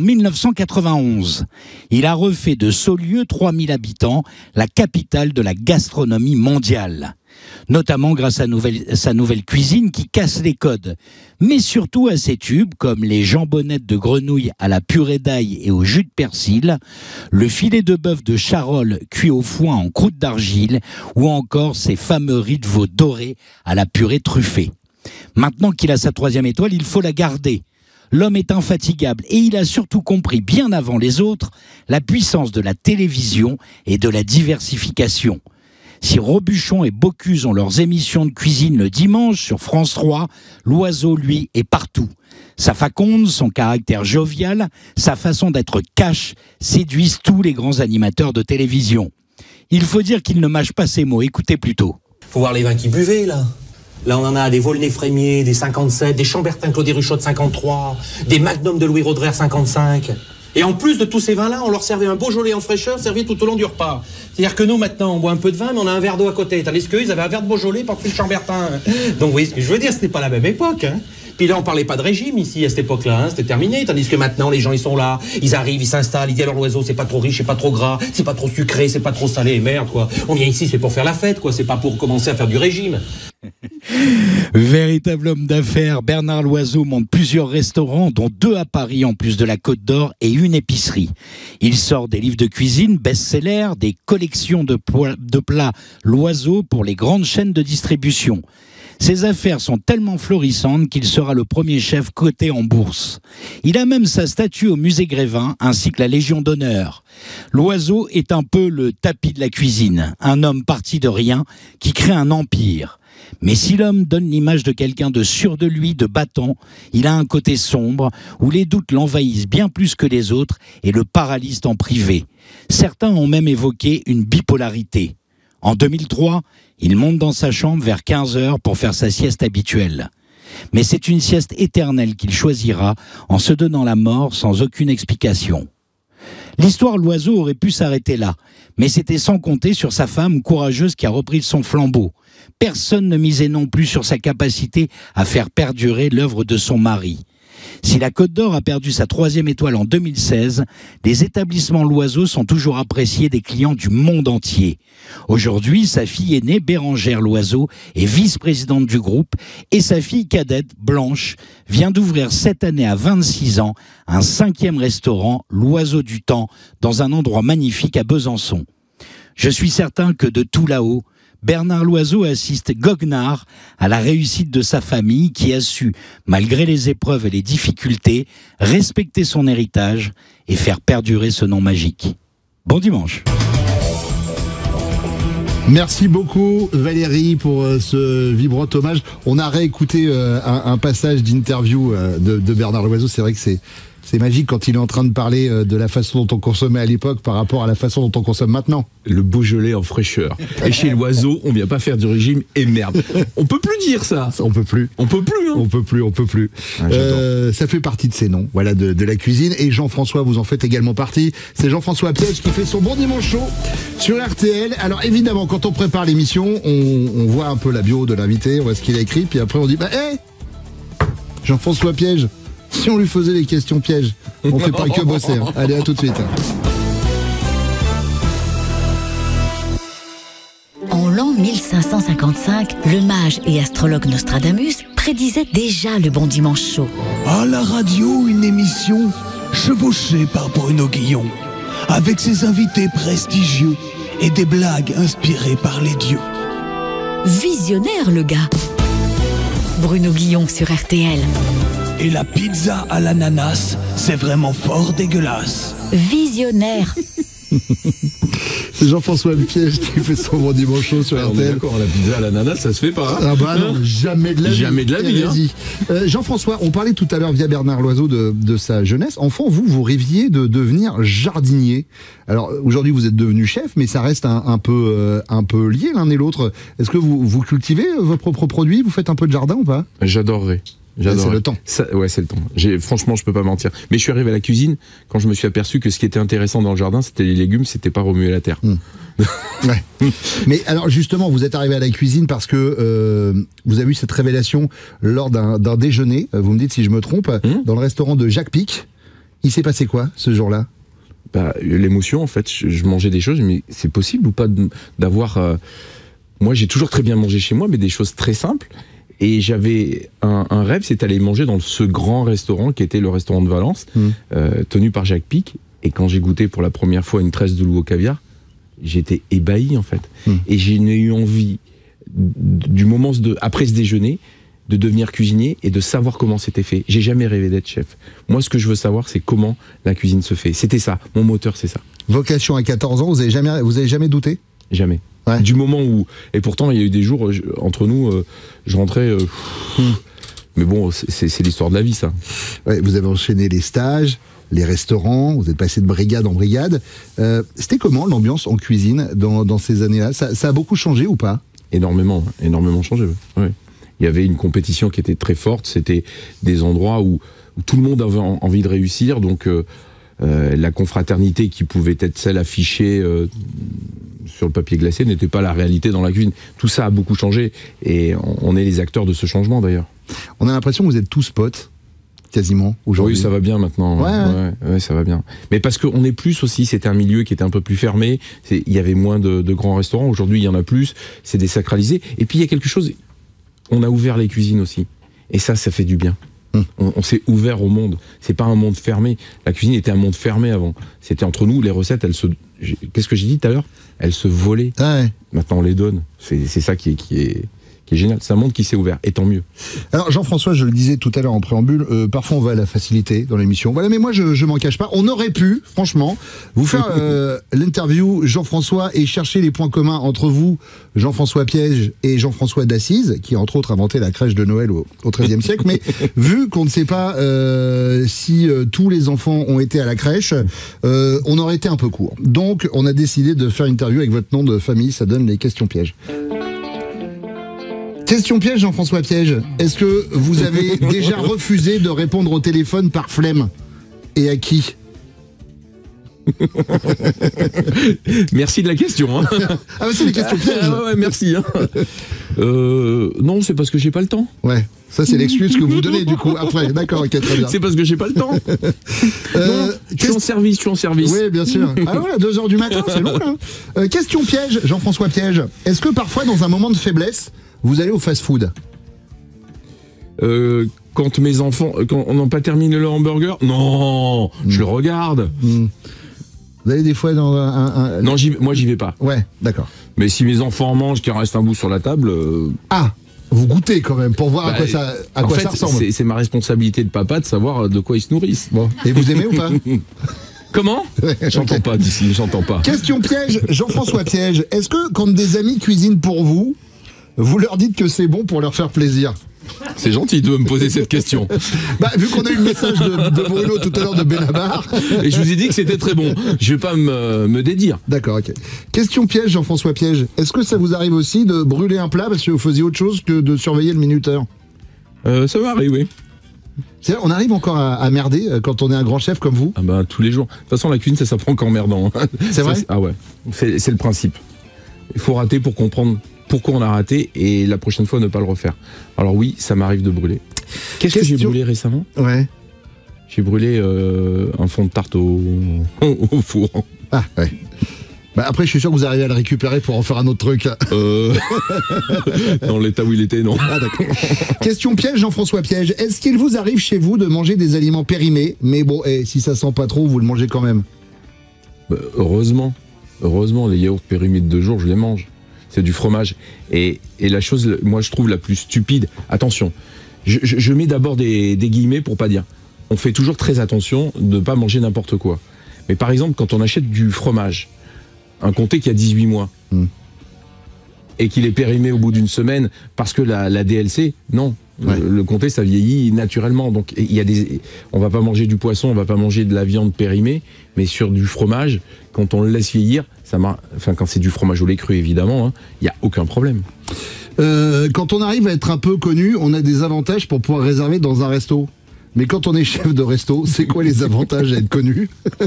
Speaker 16: 1991. Il a refait de Saulieu, 3000 habitants, la capitale de la gastronomie mondiale. Notamment grâce à sa nouvelle cuisine qui casse les codes, mais surtout à ses tubes comme les jambonnettes de grenouille à la purée d'ail et au jus de persil, le filet de bœuf de Charolles cuit au foin en croûte d'argile, ou encore ses fameux riz de veau dorés à la purée truffée. Maintenant qu'il a sa 3e étoile, il faut la garder. L'homme est infatigable et il a surtout compris bien avant les autres la puissance de la télévision et de la diversification. Si Robuchon et Bocuse ont leurs émissions de cuisine le dimanche sur France 3, l'Oiseau, lui, est partout. Sa faconde, son caractère jovial, sa façon d'être cash séduisent tous les grands animateurs de télévision. Il faut dire qu'il ne mâche pas ses mots, écoutez plutôt.
Speaker 17: Faut voir les vins qui buvaient, là. Là, on en a des Volnay-Frémier, des 57, des Chambertin-Claudie Ruchot de 53, des Magnum de Louis Roederer 55. Et en plus de tous ces vins-là, on leur servait un Beaujolais en fraîcheur servi tout au long du repas. C'est-à-dire que nous, maintenant, on boit un peu de vin, mais on a un verre d'eau à côté. Tandis qu'eux, ils avaient un verre de Beaujolais par-dessus le Chambertin. Donc, vous voyez ce que je veux dire, c'était pas la même époque, hein. Puis là, on parlait pas de régime ici, à cette époque-là, hein, c'était terminé. Tandis que maintenant, les gens, ils sont là, ils arrivent, ils s'installent, ils disent alors l'Oiseau, c'est pas trop riche, c'est pas trop gras, c'est pas trop sucré, c'est pas trop salé, merde, quoi. On vient ici, c'est pour faire la fête, quoi, c'est pas pour commencer à faire du régime.
Speaker 16: Véritable homme d'affaires, Bernard Loiseau monte plusieurs restaurants, dont 2 à Paris en plus de la Côte d'Or et une épicerie. Il sort des livres de cuisine, best-sellers, des collections de plats Loiseau pour les grandes chaînes de distribution. Ses affaires sont tellement florissantes qu'il sera le premier chef coté en bourse. Il a même sa statue au musée Grévin, ainsi que la Légion d'honneur. L'Oiseau est un peu le tapis de la cuisine, un homme parti de rien qui crée un empire. Mais si l'homme donne l'image de quelqu'un de sûr de lui, de battant, il a un côté sombre, où les doutes l'envahissent bien plus que les autres et le paralysent en privé. Certains ont même évoqué une bipolarité. En 2003, il monte dans sa chambre vers 15h pour faire sa sieste habituelle. Mais c'est une sieste éternelle qu'il choisira en se donnant la mort sans aucune explication. L'histoire de l'Oiseau aurait pu s'arrêter là, mais c'était sans compter sur sa femme courageuse qui a repris son flambeau. Personne ne misait non plus sur sa capacité à faire perdurer l'œuvre de son mari. Si la Côte d'Or a perdu sa 3e étoile en 2016, les établissements L'Oiseau sont toujours appréciés des clients du monde entier. Aujourd'hui, sa fille aînée, Bérangère Loiseau, est vice-présidente du groupe et sa fille cadette, Blanche, vient d'ouvrir cette année à 26 ans un 5e restaurant, L'Oiseau du Temps, dans un endroit magnifique à Besançon. Je suis certain que de tout là-haut, Bernard Loiseau assiste goguenard à la réussite de sa famille qui a su, malgré les épreuves et les difficultés, respecter son héritage et faire perdurer ce nom magique. Bon dimanche.
Speaker 7: Merci beaucoup Valérie pour ce vibrant hommage. On a réécouté un passage d'interview de Bernard Loiseau. C'est vrai que C'est magique quand il est en train de parler de la façon dont on consommait à l'époque par rapport à la façon dont on consomme maintenant.
Speaker 5: Le Beaujolais en fraîcheur. Et chez l'oiseau, on vient pas faire du régime et merde. On peut plus dire ça.
Speaker 7: On peut plus.
Speaker 5: On peut plus. Hein.
Speaker 7: On peut plus. Ça fait partie de ces noms, voilà, de la cuisine. Et Jean-François, vous en faites également partie. C'est Jean-François Piège qui fait son bon dimanche chaud sur RTL. Alors évidemment, quand on prépare l'émission, on voit un peu la bio de l'invité, on voit ce qu'il a écrit, puis après on dit Jean-François Piège. Si on lui faisait les questions pièges, on fait pas que bosser. Hein. Allez, à tout de suite.
Speaker 1: En l'an 1555, le mage et astrologue Nostradamus prédisait déjà le bon dimanche chaud.
Speaker 18: À la radio, une émission chevauchée par Bruno Guillon, avec ses invités prestigieux et des blagues inspirées par les dieux.
Speaker 1: Visionnaire, le gars. Bruno Guillon sur RTL.
Speaker 18: Et la pizza à l'ananas, c'est vraiment fort dégueulasse.
Speaker 1: Visionnaire.
Speaker 7: C'est Jean-François Piège qui fait son bon dimanche chaud sur RTL.
Speaker 5: D'accord, la pizza à l'ananas, ça se fait pas.
Speaker 7: Ah bah non, jamais de la vie.
Speaker 5: Jamais de la vie.
Speaker 7: Jean-François, on parlait tout à l'heure via Bernard Loiseau de sa jeunesse. Enfant, vous rêviez de devenir jardinier. Alors aujourd'hui, vous êtes devenu chef, mais ça reste un peu lié l'un et l'autre. Est-ce que vous cultivez vos propres produits? Vous faites un peu de jardin ou pas?
Speaker 5: J'adorerais.
Speaker 7: C'est le temps.
Speaker 5: Ouais, c'est le temps. Franchement, je peux pas mentir. Mais je suis arrivé à la cuisine quand je me suis aperçu que ce qui était intéressant dans le jardin, c'était les légumes, c'était pas remuer la terre.
Speaker 7: Ouais. Mais alors justement, vous êtes arrivé à la cuisine parce que vous avez eu cette révélation lors d'un déjeuner, vous me dites si je me trompe, dans le restaurant de Jacques Pic. Il s'est passé quoi ce jour-là?
Speaker 5: L'émotion, en fait. Je mangeais des choses, mais c'est possible ou pas d'avoir... Moi, j'ai toujours très bien mangé chez moi, mais des choses très simples. Et j'avais un rêve, c'était d'aller manger dans ce grand restaurant qui était le restaurant de Valence, tenu par Jacques Pic. Et quand j'ai goûté pour la première fois une tresse de loup au caviar, j'étais ébahi en fait. Et j'ai eu envie, après ce déjeuner, de devenir cuisinier et de savoir comment c'était fait. J'ai jamais rêvé d'être chef. Moi, ce que je veux savoir, c'est comment la cuisine se fait. C'était ça, mon moteur, c'est ça.
Speaker 7: Vocation à 14 ans, vous avez jamais douté?
Speaker 5: Jamais.
Speaker 7: Ouais.
Speaker 5: Du moment où... Et pourtant, il y a eu des jours, entre nous, je rentrais... mais bon, c'est l'histoire de la vie, ça.
Speaker 7: Ouais, vous avez enchaîné les stages, les restaurants, vous êtes passé de brigade en brigade. C'était comment l'ambiance en cuisine dans ces années-là? Ça a beaucoup changé ou pas?
Speaker 5: Énormément changé, ouais. Il y avait une compétition qui était très forte, c'était des endroits où tout le monde avait envie de réussir, donc la confraternité qui pouvait être celle affichée... sur le papier glacé n'était pas la réalité dans la cuisine. Tout ça a beaucoup changé et on est les acteurs de ce changement d'ailleurs.
Speaker 7: On a l'impression que vous êtes tous potes, quasiment, aujourd'hui.
Speaker 5: Oui, ça va bien maintenant. Ouais, ça va bien. Mais parce qu'on est plus aussi, c'était un milieu qui était un peu plus fermé, il y avait moins de grands restaurants, aujourd'hui il y en a plus, c'est désacralisé. Et puis il y a quelque chose, on a ouvert les cuisines aussi. Et ça fait du bien. On s'est ouvert au monde. C'est pas un monde fermé. La cuisine était un monde fermé avant. C'était entre nous, les recettes, qu'est-ce que j'ai dit tout à l'heure? Elles se volaient.
Speaker 7: Ah ouais.
Speaker 5: Maintenant, on les donne. C'est ça qui est génial. C'est un monde qui s'est ouvert. Et tant mieux.
Speaker 7: Alors, Jean-François, je le disais tout à l'heure en préambule, parfois on va à la facilité dans l'émission. Voilà, mais moi, je m'en cache pas. On aurait pu, franchement, vous faire l'interview Jean-François et chercher les points communs entre vous, Jean-François Piège et Jean-François d'Assise, qui entre autres a inventé la crèche de Noël au XIIIe siècle. Mais vu qu'on ne sait pas si tous les enfants ont été à la crèche, on aurait été un peu court. Donc, on a décidé de faire une interview avec votre nom de famille. Ça donne les questions pièges. Question piège, Jean-François Piège. Est-ce que vous avez déjà refusé de répondre au téléphone par flemme? Et à qui?
Speaker 5: Merci de la question. Hein.
Speaker 7: Ah c'est des questions pièges.
Speaker 5: Ouais, merci. Hein. Non, c'est parce que j'ai pas le temps.
Speaker 7: Ouais, ça c'est l'excuse que vous donnez du coup après. D'accord, ok, très bien.
Speaker 5: C'est parce que j'ai pas le temps. Non, je suis en service.
Speaker 7: Oui, bien sûr. Ah voilà, 2h du matin, c'est long là. Question piège, Jean-François Piège. Est-ce que parfois dans un moment de faiblesse, vous allez au fast-food?
Speaker 5: Quand mes enfants, quand on n'a pas terminé le hamburger, non, je le regarde.
Speaker 7: Vous allez des fois dans un...
Speaker 5: Non, moi j'y vais pas.
Speaker 7: Ouais, d'accord.
Speaker 5: Mais si mes enfants mangent, qu'il en reste un bout sur la table...
Speaker 7: Ah, vous goûtez quand même pour voir à quoi ça ressemble.
Speaker 5: C'est ma responsabilité de papa de savoir de quoi ils se nourrissent.
Speaker 7: Bon. Et vous aimez ou pas?
Speaker 5: Comment? J'entends pas d'ici, j'entends pas.
Speaker 7: Question piège, Jean-François Piège. Est-ce que quand des amis cuisinent pour vous, vous leur dites que c'est bon pour leur faire plaisir?
Speaker 5: C'est gentil de me poser cette question.
Speaker 7: Bah, vu qu'on a eu le message de Bruno tout à l'heure de Benabar.
Speaker 5: Et je vous ai dit que c'était très bon. Je vais pas me dédire.
Speaker 7: D'accord, ok. Question piège, Jean-François Piège. Est-ce que ça vous arrive aussi de brûler un plat parce que vous faisiez autre chose que de surveiller le minuteur?
Speaker 5: Ça m'arrive, oui.
Speaker 7: On arrive encore à merder quand on est un grand chef comme vous?
Speaker 5: Ah bah, tous les jours. De toute façon, la cuisine, ça s'apprend qu'en merdant.
Speaker 7: C'est vrai?
Speaker 5: Ah ouais. C'est le principe. Il faut rater pour comprendre pourquoi on a raté et la prochaine fois ne pas le refaire. Alors oui, ça m'arrive de brûler. Qu'est-ce que j'ai brûlé récemment?
Speaker 7: Ouais.
Speaker 5: J'ai brûlé un fond de tarte au four.
Speaker 7: Ah ouais. Bah après, je suis sûr que vous arrivez à le récupérer pour en faire un autre truc.
Speaker 5: Dans l'état où il était, non.
Speaker 7: Ah d'accord. Question piège, Jean-François Piège. Est-ce qu'il vous arrive chez vous de manger des aliments périmés, mais bon, si ça sent pas trop, vous le mangez quand même?
Speaker 5: Heureusement. Heureusement, les yaourts périmés de 2 jours, je les mange. C'est du fromage. Et la chose, moi, je trouve la plus stupide, attention, je mets d'abord des guillemets pour pas dire. On fait toujours très attention de ne pas manger n'importe quoi. Mais par exemple, quand on achète du fromage, un comté qui a 18 mois, et qu'il est périmé au bout d'une semaine, parce que la DLC, non. Ouais. Le comté, ça vieillit naturellement. Donc, on va pas manger du poisson, on va pas manger de la viande périmée, mais sur du fromage, quand on le laisse vieillir, quand c'est du fromage au lait cru, évidemment, il n'y a aucun problème.
Speaker 7: Quand on arrive à être un peu connu, on a des avantages pour pouvoir réserver dans un resto. Mais quand on est chef de resto, c'est quoi les avantages à être connu?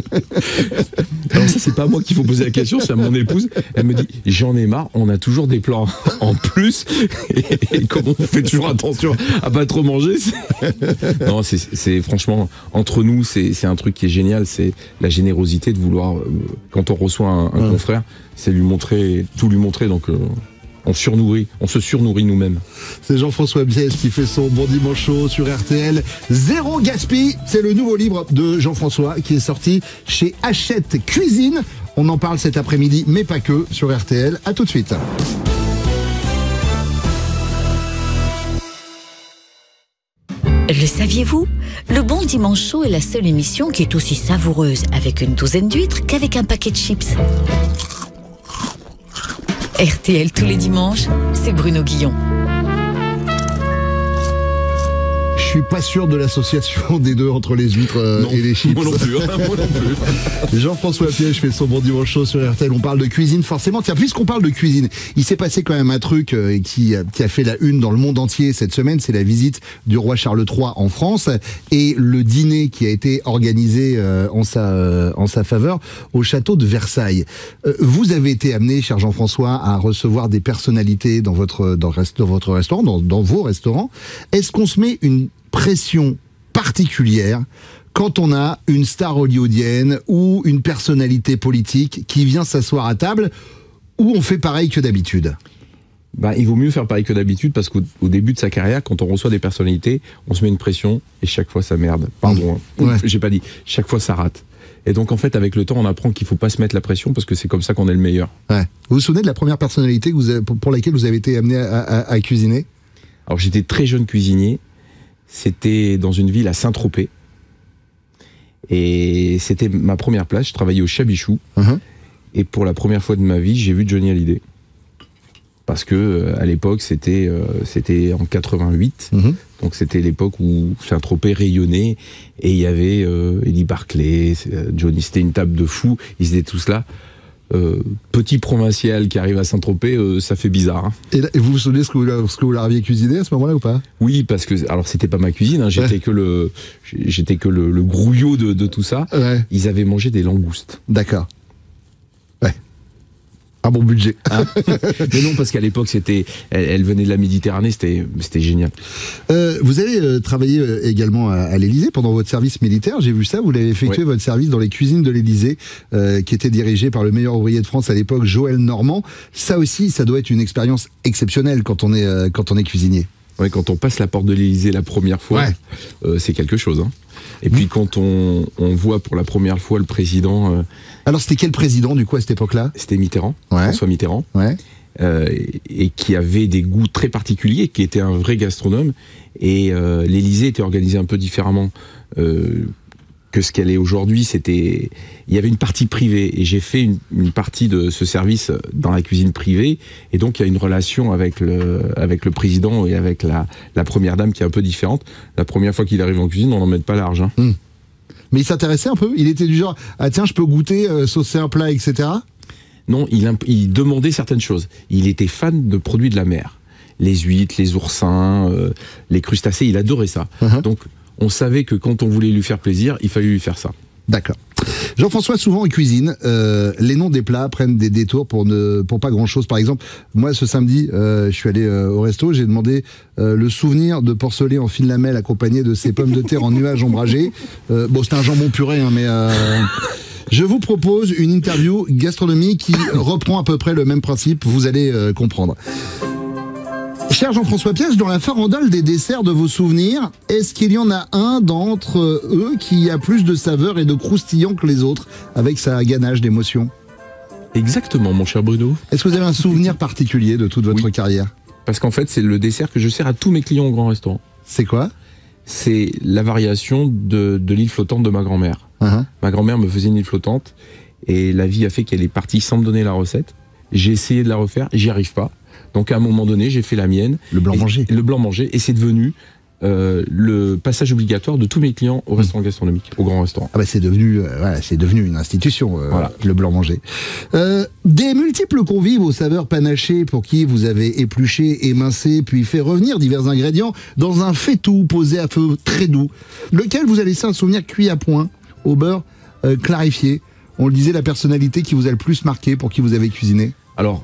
Speaker 5: Alors ça, c'est pas à moi qu'il faut poser la question, c'est à mon épouse. Elle me dit, j'en ai marre, on a toujours des plans en plus, et comme on fait toujours attention à pas trop manger, non, c'est franchement, entre nous, c'est un truc qui est génial, c'est la générosité de vouloir, quand on reçoit un confrère, c'est tout lui montrer, donc... On se surnourrit nous-mêmes.
Speaker 7: C'est Jean-François Piège qui fait son Bon Dimanche Show sur RTL. Zéro gaspille, c'est le nouveau livre de Jean-François qui est sorti chez Hachette Cuisine. On en parle cet après-midi, mais pas que, sur RTL. À tout de suite.
Speaker 1: Le saviez-vous? Le Bon Dimanche Show est la seule émission qui est aussi savoureuse avec une douzaine d'huîtres qu'avec un paquet de chips. RTL tous les dimanches, c'est Bruno Guillon.
Speaker 7: Je suis pas sûr de l'association des deux entre les huîtres et les chips.
Speaker 5: Moi non plus.
Speaker 7: Jean-François Piège fait son Bon Dimanche Show sur RTL. On parle de cuisine, forcément. Tiens, puisqu'on parle de cuisine, il s'est passé quand même un truc qui a fait la une dans le monde entier cette semaine. C'est la visite du roi Charles III en France et le dîner qui a été organisé en sa faveur au château de Versailles. Vous avez été amené, cher Jean-François, à recevoir des personnalités dans votre restaurant, dans vos restaurants. Est-ce qu'on se met une pression particulière quand on a une star hollywoodienne ou une personnalité politique qui vient s'asseoir à table, ou on fait pareil que d'habitude?
Speaker 5: Il vaut mieux faire pareil que d'habitude parce qu'au début de sa carrière, quand on reçoit des personnalités, on se met une pression et chaque fois ça merde. Pardon, j'ai pas dit. Chaque fois ça rate. Et donc en fait, avec le temps, on apprend qu'il faut pas se mettre la pression parce que c'est comme ça qu'on est le meilleur. Ouais.
Speaker 7: Vous vous souvenez de la première personnalité pour laquelle vous avez été amené à cuisiner?
Speaker 5: Alors j'étais très jeune cuisinier. C'était dans une ville à Saint-Tropez. Et c'était ma première place. Je travaillais au Chabichou. Et pour la première fois de ma vie, j'ai vu Johnny Hallyday. Parce que à l'époque, c'était en 88. Donc c'était l'époque où Saint-Tropez rayonnait. Et il y avait Eddie Barclay, Johnny. C'était une table de fous. Ils étaient tous là. Petit provincial qui arrive à Saint-Tropez, ça fait bizarre. Hein.
Speaker 7: Et vous vous souvenez ce que vous leur aviez cuisiné à ce moment-là ou pas?
Speaker 5: Oui, parce que alors c'était pas ma cuisine, hein, j'étais que le grouillot de tout ça. Ouais. Ils avaient mangé des langoustes.
Speaker 7: D'accord. Ouais. Un bon budget.
Speaker 5: Hein? Mais non, parce qu'à l'époque, elle venait de la Méditerranée, c'était génial.
Speaker 7: Vous avez travaillé également à l'Élysée pendant votre service militaire. J'ai vu ça. Vous l'avez effectué votre service dans les cuisines de l'Élysée, qui était dirigé par le meilleur ouvrier de France à l'époque, Joël Normand. Ça aussi, ça doit être une expérience exceptionnelle quand on est cuisinier.
Speaker 5: Ouais, quand on passe la porte de l'Élysée la première fois, c'est quelque chose. Hein. Et puis quand on voit pour la première fois le président...
Speaker 7: Alors c'était quel président du coup à cette époque-là?
Speaker 5: C'était Mitterrand, François Mitterrand, et qui avait des goûts très particuliers, qui était un vrai gastronome. Et l'Élysée était organisé un peu différemment que que ce qu'elle est aujourd'hui. Il y avait une partie privée, et j'ai fait une partie de ce service dans la cuisine privée, et donc il y a une relation avec le président et avec la première dame qui est un peu différente. La première fois qu'il arrive en cuisine, on n'en met pas large. Hein.
Speaker 7: Mais il s'intéressait un peu. Il était du genre, ah tiens, je peux goûter, saucer un plat, etc.
Speaker 5: Non, il demandait certaines choses. Il était fan de produits de la mer. Les huîtres, les oursins, les crustacés, il adorait ça. Donc, on savait que quand on voulait lui faire plaisir, il fallait lui faire ça.
Speaker 7: D'accord. Jean-François, souvent en cuisine, les noms des plats prennent des détours pour pas grand-chose. Par exemple, moi, ce samedi, je suis allé au resto, j'ai demandé le souvenir de porcelet en fine lamelle accompagné de ces pommes de terre en nuages ombragés. Bon, c'était un jambon puré, hein, mais... Je vous propose une interview gastronomique qui reprend à peu près le même principe, vous allez comprendre. Cher Jean-François Piège, dans la farandole des desserts de vos souvenirs, est-ce qu'il y en a un d'entre eux qui a plus de saveur et de croustillant que les autres, avec sa ganache d'émotion?
Speaker 5: Exactement, mon cher Bruno.
Speaker 7: Est-ce que vous avez un souvenir particulier de toute votre carrière?
Speaker 5: Parce qu'en fait, c'est le dessert que je sers à tous mes clients au grand restaurant.
Speaker 7: C'est quoi?
Speaker 5: C'est la variation de l'île flottante de ma grand-mère. Ma grand-mère me faisait une île flottante, et la vie a fait qu'elle est partie sans me donner la recette. J'ai essayé de la refaire, j'y arrive pas. Donc à un moment donné, j'ai fait la mienne.
Speaker 7: Le blanc-manger.
Speaker 5: Le blanc-manger, et c'est devenu le passage obligatoire de tous mes clients au restaurant gastronomique, au grand restaurant.
Speaker 7: Ah bah c'est devenu une institution, le blanc-manger. Des multiples convives aux saveurs panachées pour qui vous avez épluché, émincé, puis fait revenir divers ingrédients dans un faitout posé à feu très doux, lequel vous a laissé un souvenir cuit à point, au beurre clarifié. On le disait, la personnalité qui vous a le plus marqué, pour qui vous avez cuisiné?
Speaker 5: Alors,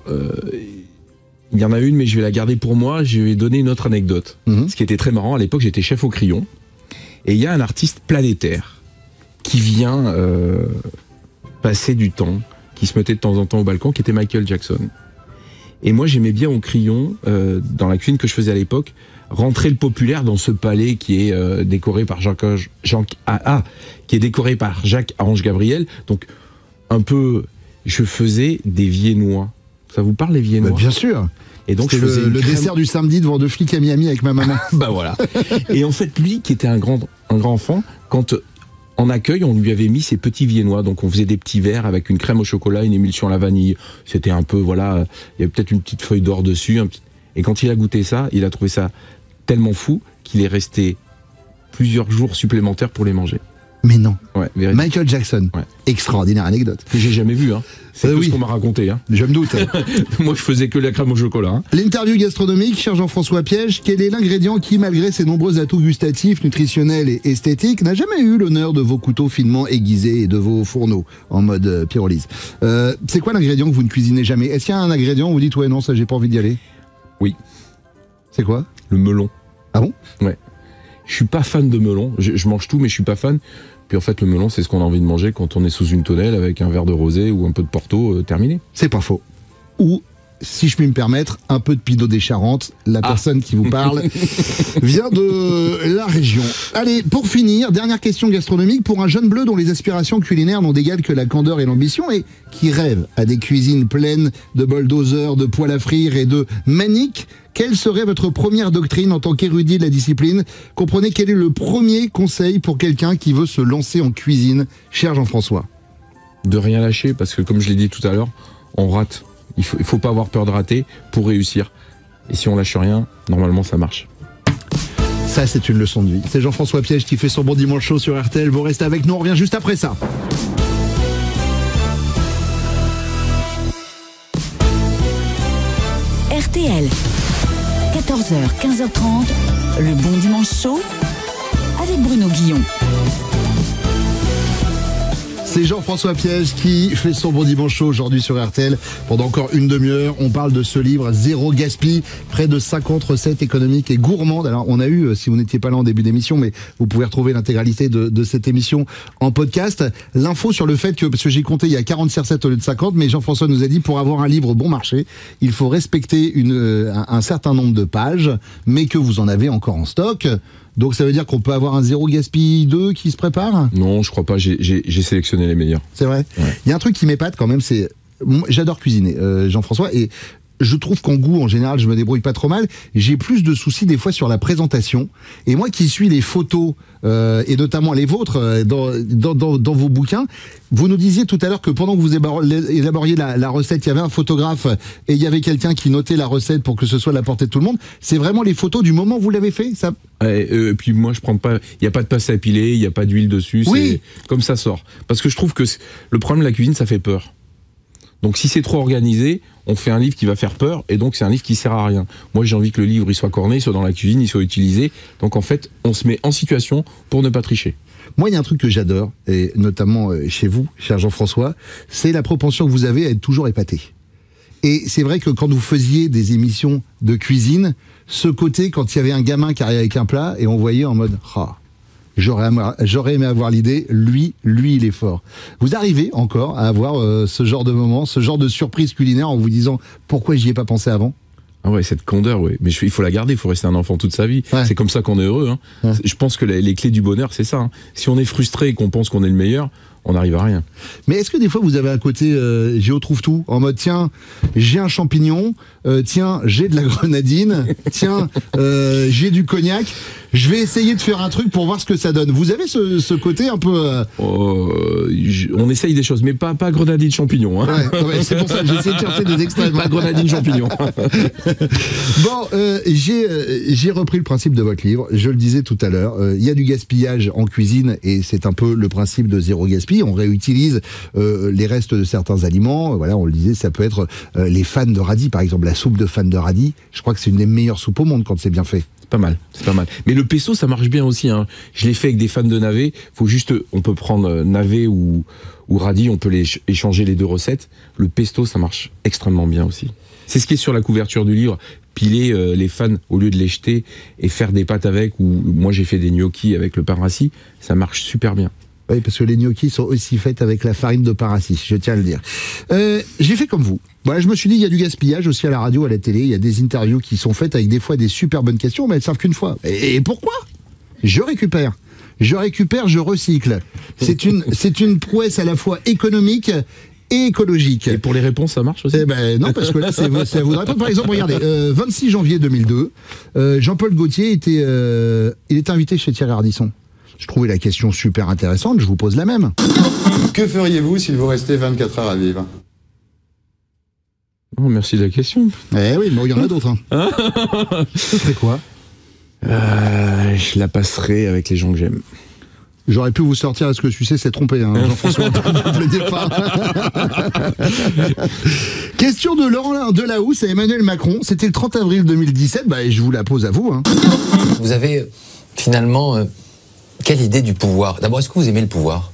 Speaker 5: il y en a une, mais je vais la garder pour moi. Je vais donner une autre anecdote. Ce qui était très marrant, à l'époque, j'étais chef au Crayon. Et il y a un artiste planétaire qui vient passer du temps, qui se mettait de temps en temps au balcon, qui était Michael Jackson. Et moi, j'aimais bien au Crayon, dans la cuisine que je faisais à l'époque, rentrer le populaire dans ce palais qui est décoré par qui est décoré par Jacques-Ange Gabriel. Donc, un peu, je faisais des viennois. Ça vous parle, les viennois?
Speaker 7: Bien sûr.
Speaker 5: Et donc,
Speaker 7: je faisais le dessert du samedi devant 2 flics à Miami avec ma maman.
Speaker 5: Bah voilà. Et en fait, lui, qui était un grand enfant, quand en accueil, on lui avait mis ses petits viennois. Donc, on faisait des petits verres avec une crème au chocolat, une émulsion à la vanille. C'était un peu, voilà, il y avait peut-être une petite feuille d'or dessus. Et quand il a goûté ça, il a trouvé ça tellement fou qu'il est resté plusieurs jours supplémentaires pour les manger.
Speaker 7: Mais non.
Speaker 5: Ouais,
Speaker 7: Michael Jackson. Ouais. Extraordinaire anecdote.
Speaker 5: Que j'ai jamais vu, hein. C'est tout ce qu'on m'a raconté, hein.
Speaker 7: Je me doute.
Speaker 5: Moi, je faisais que la crème au chocolat, hein.
Speaker 7: L'interview gastronomique, cher Jean-François Piège, quel est l'ingrédient qui, malgré ses nombreux atouts gustatifs, nutritionnels et esthétiques, n'a jamais eu l'honneur de vos couteaux finement aiguisés et de vos fourneaux en mode pyrolyse? C'est quoi l'ingrédient que vous ne cuisinez jamais? Est-ce qu'il y a un ingrédient où vous dites, ouais, non, ça, j'ai pas envie d'y aller?
Speaker 5: Oui.
Speaker 7: C'est quoi?
Speaker 5: Le melon.
Speaker 7: Ah bon?
Speaker 5: Ouais. Je suis pas fan de melon. Je mange tout, mais je suis pas fan. Puis en fait, le melon, c'est ce qu'on a envie de manger quand on est sous une tonnelle avec un verre de rosé ou un peu de Porto terminé.
Speaker 7: C'est pas faux. Ou, si je puis me permettre, un peu de Pinot des Charentes. La personne qui vous parle vient de la région. Allez, pour finir, dernière question gastronomique. Pour un jeune bleu dont les aspirations culinaires n'ont d'égal que la candeur et l'ambition, et qui rêve à des cuisines pleines de bulldozers, de poêles à frire et de maniques, quelle serait votre première doctrine en tant qu'érudit de la discipline? Comprenez, quel est le premier conseil pour quelqu'un qui veut se lancer en cuisine, cher Jean-François?
Speaker 5: De rien lâcher, parce que comme je l'ai dit tout à l'heure, on rate. Il faut pas avoir peur de rater pour réussir. Et si on lâche rien, normalement ça marche.
Speaker 7: Ça, c'est une leçon de vie. C'est Jean-François Piège qui fait son bon dimanche chaud sur RTL. Vous restez avec nous, on revient juste après ça.
Speaker 1: RTL, 14h, 15h30, le bon dimanche chaud avec Bruno Guillon.
Speaker 7: C'est Jean-François Piège qui fait son bon dimanche chaud aujourd'hui sur RTL. Pendant encore une demi-heure, on parle de ce livre Zéro Gaspille, près de 50 recettes économiques et gourmandes. Alors on a eu, si vous n'étiez pas là en début d'émission, mais vous pouvez retrouver l'intégralité de cette émission en podcast. L'info sur le fait que, parce que j'ai compté, il y a 46 recettes au lieu de 50, mais Jean-François nous a dit, pour avoir un livre bon marché, il faut respecter un certain nombre de pages, mais que vous en avez encore en stock. Donc ça veut dire qu'on peut avoir un Zéro Gaspille 2 qui se prépare?
Speaker 5: Non, je crois pas, j'ai sélectionné les meilleurs.
Speaker 7: C'est vrai. Il y a un truc qui m'épate quand même, c'est... J'adore cuisiner, Jean-François, et je trouve qu'en goût, en général, je me débrouille pas trop mal. J'ai plus de soucis des fois sur la présentation. Et moi qui suis les photos, et notamment les vôtres, dans vos bouquins, vous nous disiez tout à l'heure que pendant que vous élaboriez la recette, il y avait un photographe et il y avait quelqu'un qui notait la recette pour que ce soit à la portée de tout le monde. C'est vraiment les photos du moment où vous l'avez fait, ça?
Speaker 5: Et puis moi, je prends pas. Il y a pas de pâte à épiler, il y a pas d'huile dessus.
Speaker 7: Oui.
Speaker 5: C'est comme ça sort. Parce que je trouve que le problème de la cuisine, ça fait peur. Donc si c'est trop organisé, on fait un livre qui va faire peur, et donc c'est un livre qui sert à rien. Moi j'ai envie que le livre il soit corné, il soit dans la cuisine, il soit utilisé. Donc en fait, on se met en situation pour ne pas tricher.
Speaker 7: Moi, il y a un truc que j'adore, et notamment chez vous, cher Jean-François, c'est la propension que vous avez à être toujours épaté. Et c'est vrai que quand vous faisiez des émissions de cuisine, ce côté, quand il y avait un gamin qui arrivait avec un plat, et on voyait en mode « Ah, j'aurais aimé avoir l'idée, lui, il est fort ». Vous arrivez encore à avoir ce genre de moment, ce genre de surprise culinaire en vous disant « Pourquoi j'y ai pas pensé avant ?»
Speaker 5: Ah ouais, cette candeur, ouais. Mais il faut la garder, il faut rester un enfant toute sa vie. Ouais. C'est comme ça qu'on est heureux. Hein. Ouais. Je pense que les clés du bonheur, c'est ça. Hein. Si on est frustré et qu'on pense qu'on est le meilleur, on n'arrive à rien.
Speaker 7: Mais est-ce que des fois vous avez un côté Géo trouve tout, en mode tiens, j'ai un champignon, tiens, j'ai de la grenadine, tiens, j'ai du cognac, je vais essayer de faire un truc pour voir ce que ça donne. Vous avez ce côté un peu...
Speaker 5: on essaye des choses, mais pas grenadine champignon. Hein.
Speaker 7: Ouais, c'est pour ça que j'ai essayé de chercher des extraits.
Speaker 5: Pas grenadine champignon.
Speaker 7: Bon, j'ai repris le principe de votre livre, je le disais tout à l'heure, il y a du gaspillage en cuisine et c'est un peu le principe de zéro gaspillage. On réutilise les restes de certains aliments. Voilà, on le disait, ça peut être les fans de radis, par exemple, la soupe de fans de radis. Je crois que c'est une des meilleures soupes au monde quand c'est bien fait.
Speaker 5: C'est pas mal. Mais le pesto, ça marche bien aussi. Hein. Je l'ai fait avec des fans de navets. On peut prendre navet ou radis, on peut échanger les deux recettes. Le pesto, ça marche extrêmement bien aussi. C'est ce qui est sur la couverture du livre. Piler les fans au lieu de les jeter et faire des pâtes avec. Ou moi, j'ai fait des gnocchis avec le pain rassis. Ça marche super bien.
Speaker 7: Oui, parce que les gnocchis sont aussi faits avec la farine de pain rassis, je tiens à le dire. J'ai fait comme vous. Voilà, je me suis dit, il y a du gaspillage aussi à la radio, à la télé. Il y a des interviews qui sont faites avec des fois des super bonnes questions, mais elles ne servent qu'une fois. Et pourquoi ? Je récupère, je recycle. C'est une prouesse à la fois économique et écologique.
Speaker 5: Et pour les réponses, ça marche aussi?
Speaker 7: Eh ben non, parce que là, c'est à vous de répondre. Par exemple, regardez, 26 janvier 2002, Jean-Paul Gaultier il était invité chez Thierry Ardisson. Je trouvais la question super intéressante, je vous pose la même.
Speaker 19: Que feriez-vous s'il vous restait 24 heures à vivre?
Speaker 5: Oh, merci de la question.
Speaker 7: Eh oui, mais il y en a d'autres. Hein. Ce serait quoi?
Speaker 5: Je la passerai avec les gens que j'aime.
Speaker 7: J'aurais pu vous sortir à ce que sucer s'est trompé, hein, Jean-François, vous plaidez pas. Question de Laurent Delahousse à Emmanuel Macron. C'était le 30 avril 2017. Je vous la pose à vous. Hein.
Speaker 20: Vous avez finalement quelle idée du pouvoir? D'abord, est-ce que vous aimez le pouvoir?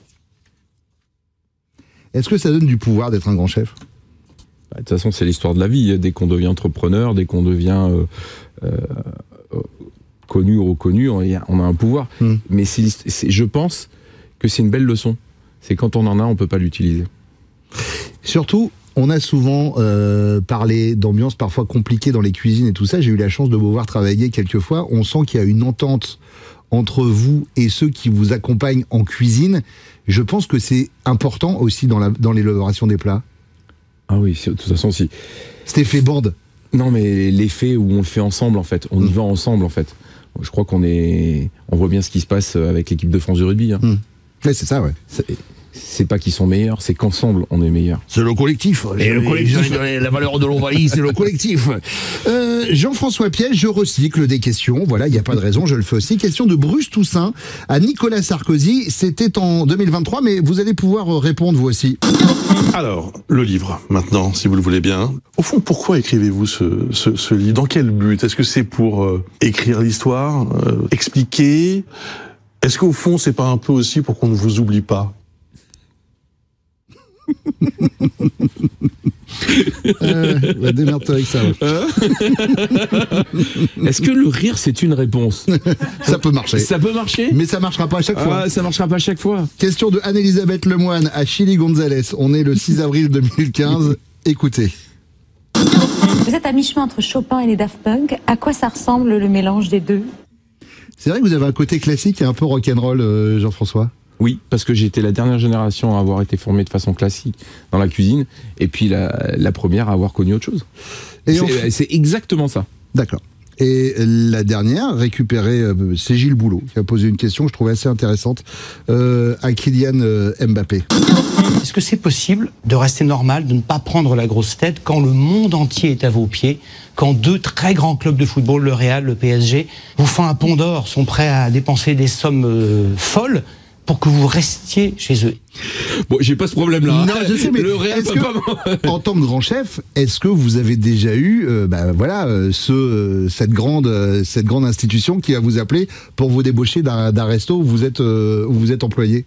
Speaker 7: Est-ce que ça donne du pouvoir d'être un grand chef?
Speaker 5: De toute façon, c'est l'histoire de la vie. Dès qu'on devient entrepreneur, dès qu'on devient connu ou reconnu, on a un pouvoir. Mais je pense que c'est une belle leçon. C'est quand on en a, on peut pas l'utiliser.
Speaker 7: Surtout, on a souvent parlé d'ambiance parfois compliquée dans les cuisines et tout ça. J'ai eu la chance de vous voir travailler quelques fois. On sent qu'il y a une entente entre vous et ceux qui vous accompagnent en cuisine. Je pense que c'est important aussi dans l'élaboration des plats.
Speaker 5: Ah oui, de toute façon, si.
Speaker 7: Cet effet bande.
Speaker 5: Non, mais l'effet où on le fait ensemble, en fait. On y va ensemble, en fait. Je crois on voit bien ce qui se passe avec l'équipe de France du rugby. Hein.
Speaker 7: Ouais, c'est ça, ouais.
Speaker 5: C'est pas qu'ils sont meilleurs, c'est qu'ensemble, on est meilleurs.
Speaker 7: C'est le collectif. Et le collectif. La valeur de l'Ovalie, c'est le collectif. Jean-François Piège, je recycle des questions. Voilà, il n'y a pas de raison, je le fais aussi. Question de Bruce Toussaint à Nicolas Sarkozy. C'était en 2023, mais vous allez pouvoir répondre, vous aussi.
Speaker 21: Alors, le livre, maintenant, si vous le voulez bien. Au fond, pourquoi écrivez-vous ce livre? Dans quel but? Est-ce que c'est pour écrire l'histoire, expliquer? Est-ce qu'au fond, c'est pas un peu aussi pour qu'on ne vous oublie pas?
Speaker 7: Démerde-toi avec ça.
Speaker 5: Est-ce que le rire c'est une réponse?
Speaker 7: Ça peut marcher.
Speaker 5: Ça peut marcher,
Speaker 7: mais ça marchera pas à chaque fois.
Speaker 5: Ça marchera pas à chaque fois.
Speaker 7: Question de Anne-Elisabeth Lemoine à Chili Gonzalez. On est le 6 avril 2015. Écoutez.
Speaker 22: Vous êtes à mi-chemin entre Chopin et les Daft Punk. À quoi ça ressemble le mélange des deux?
Speaker 7: C'est vrai que vous avez un côté classique et un peu rock'n'roll, Jean-François.
Speaker 5: Oui, parce que j'étais la dernière génération à avoir été formée de façon classique dans la cuisine, et puis la première à avoir connu autre chose. C'est exactement ça.
Speaker 7: D'accord. Et la dernière, récupérée, c'est Gilles Boulot qui a posé une question que je trouvais assez intéressante à Kylian Mbappé.
Speaker 2: Est-ce que c'est possible de rester normal, de ne pas prendre la grosse tête quand le monde entier est à vos pieds, quand 2 très grands clubs de football, le Real, le PSG, vous font un pont d'or, sont prêts à dépenser des sommes folles pour que vous restiez chez eux?
Speaker 5: Bon, j'ai pas ce problème-là.
Speaker 7: Non, je sais, mais
Speaker 5: le Real peut pas...
Speaker 7: en tant que grand chef, est-ce que vous avez déjà eu, cette grande institution qui va vous appeler pour vous débaucher d'un resto où vous êtes employé?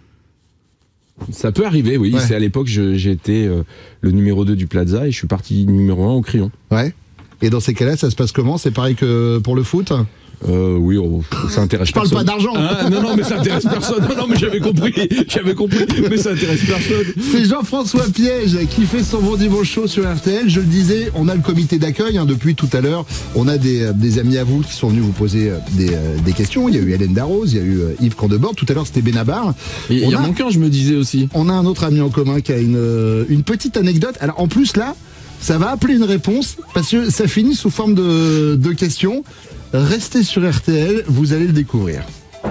Speaker 5: Ça peut arriver, oui. Ouais. C'est à l'époque, j'étais le numéro 2 du Plaza et je suis parti numéro 1 au Crillon.
Speaker 7: Ouais. Et dans ces cas-là, ça se passe comment? C'est pareil que pour le foot?
Speaker 5: Oui, ça intéresse personne.
Speaker 7: Je parle pas d'argent.
Speaker 5: Ah, non, mais ça intéresse personne. Non, mais j'avais compris, mais ça intéresse personne.
Speaker 7: C'est Jean-François Piège qui fait son Bon Dimanche Show sur RTL. Je le disais, on a le comité d'accueil depuis tout à l'heure. On a des amis à vous qui sont venus vous poser des questions. Il y a eu Hélène Darroze, il y a eu Yves Candebord. Tout à l'heure, c'était Benabar.
Speaker 5: Il y a mon qu'un, je me disais aussi.
Speaker 7: On a un autre ami en commun qui a une petite anecdote. Alors, en plus, là, ça va appeler une réponse parce que ça finit sous forme de questions. Restez sur RTL, vous allez le découvrir.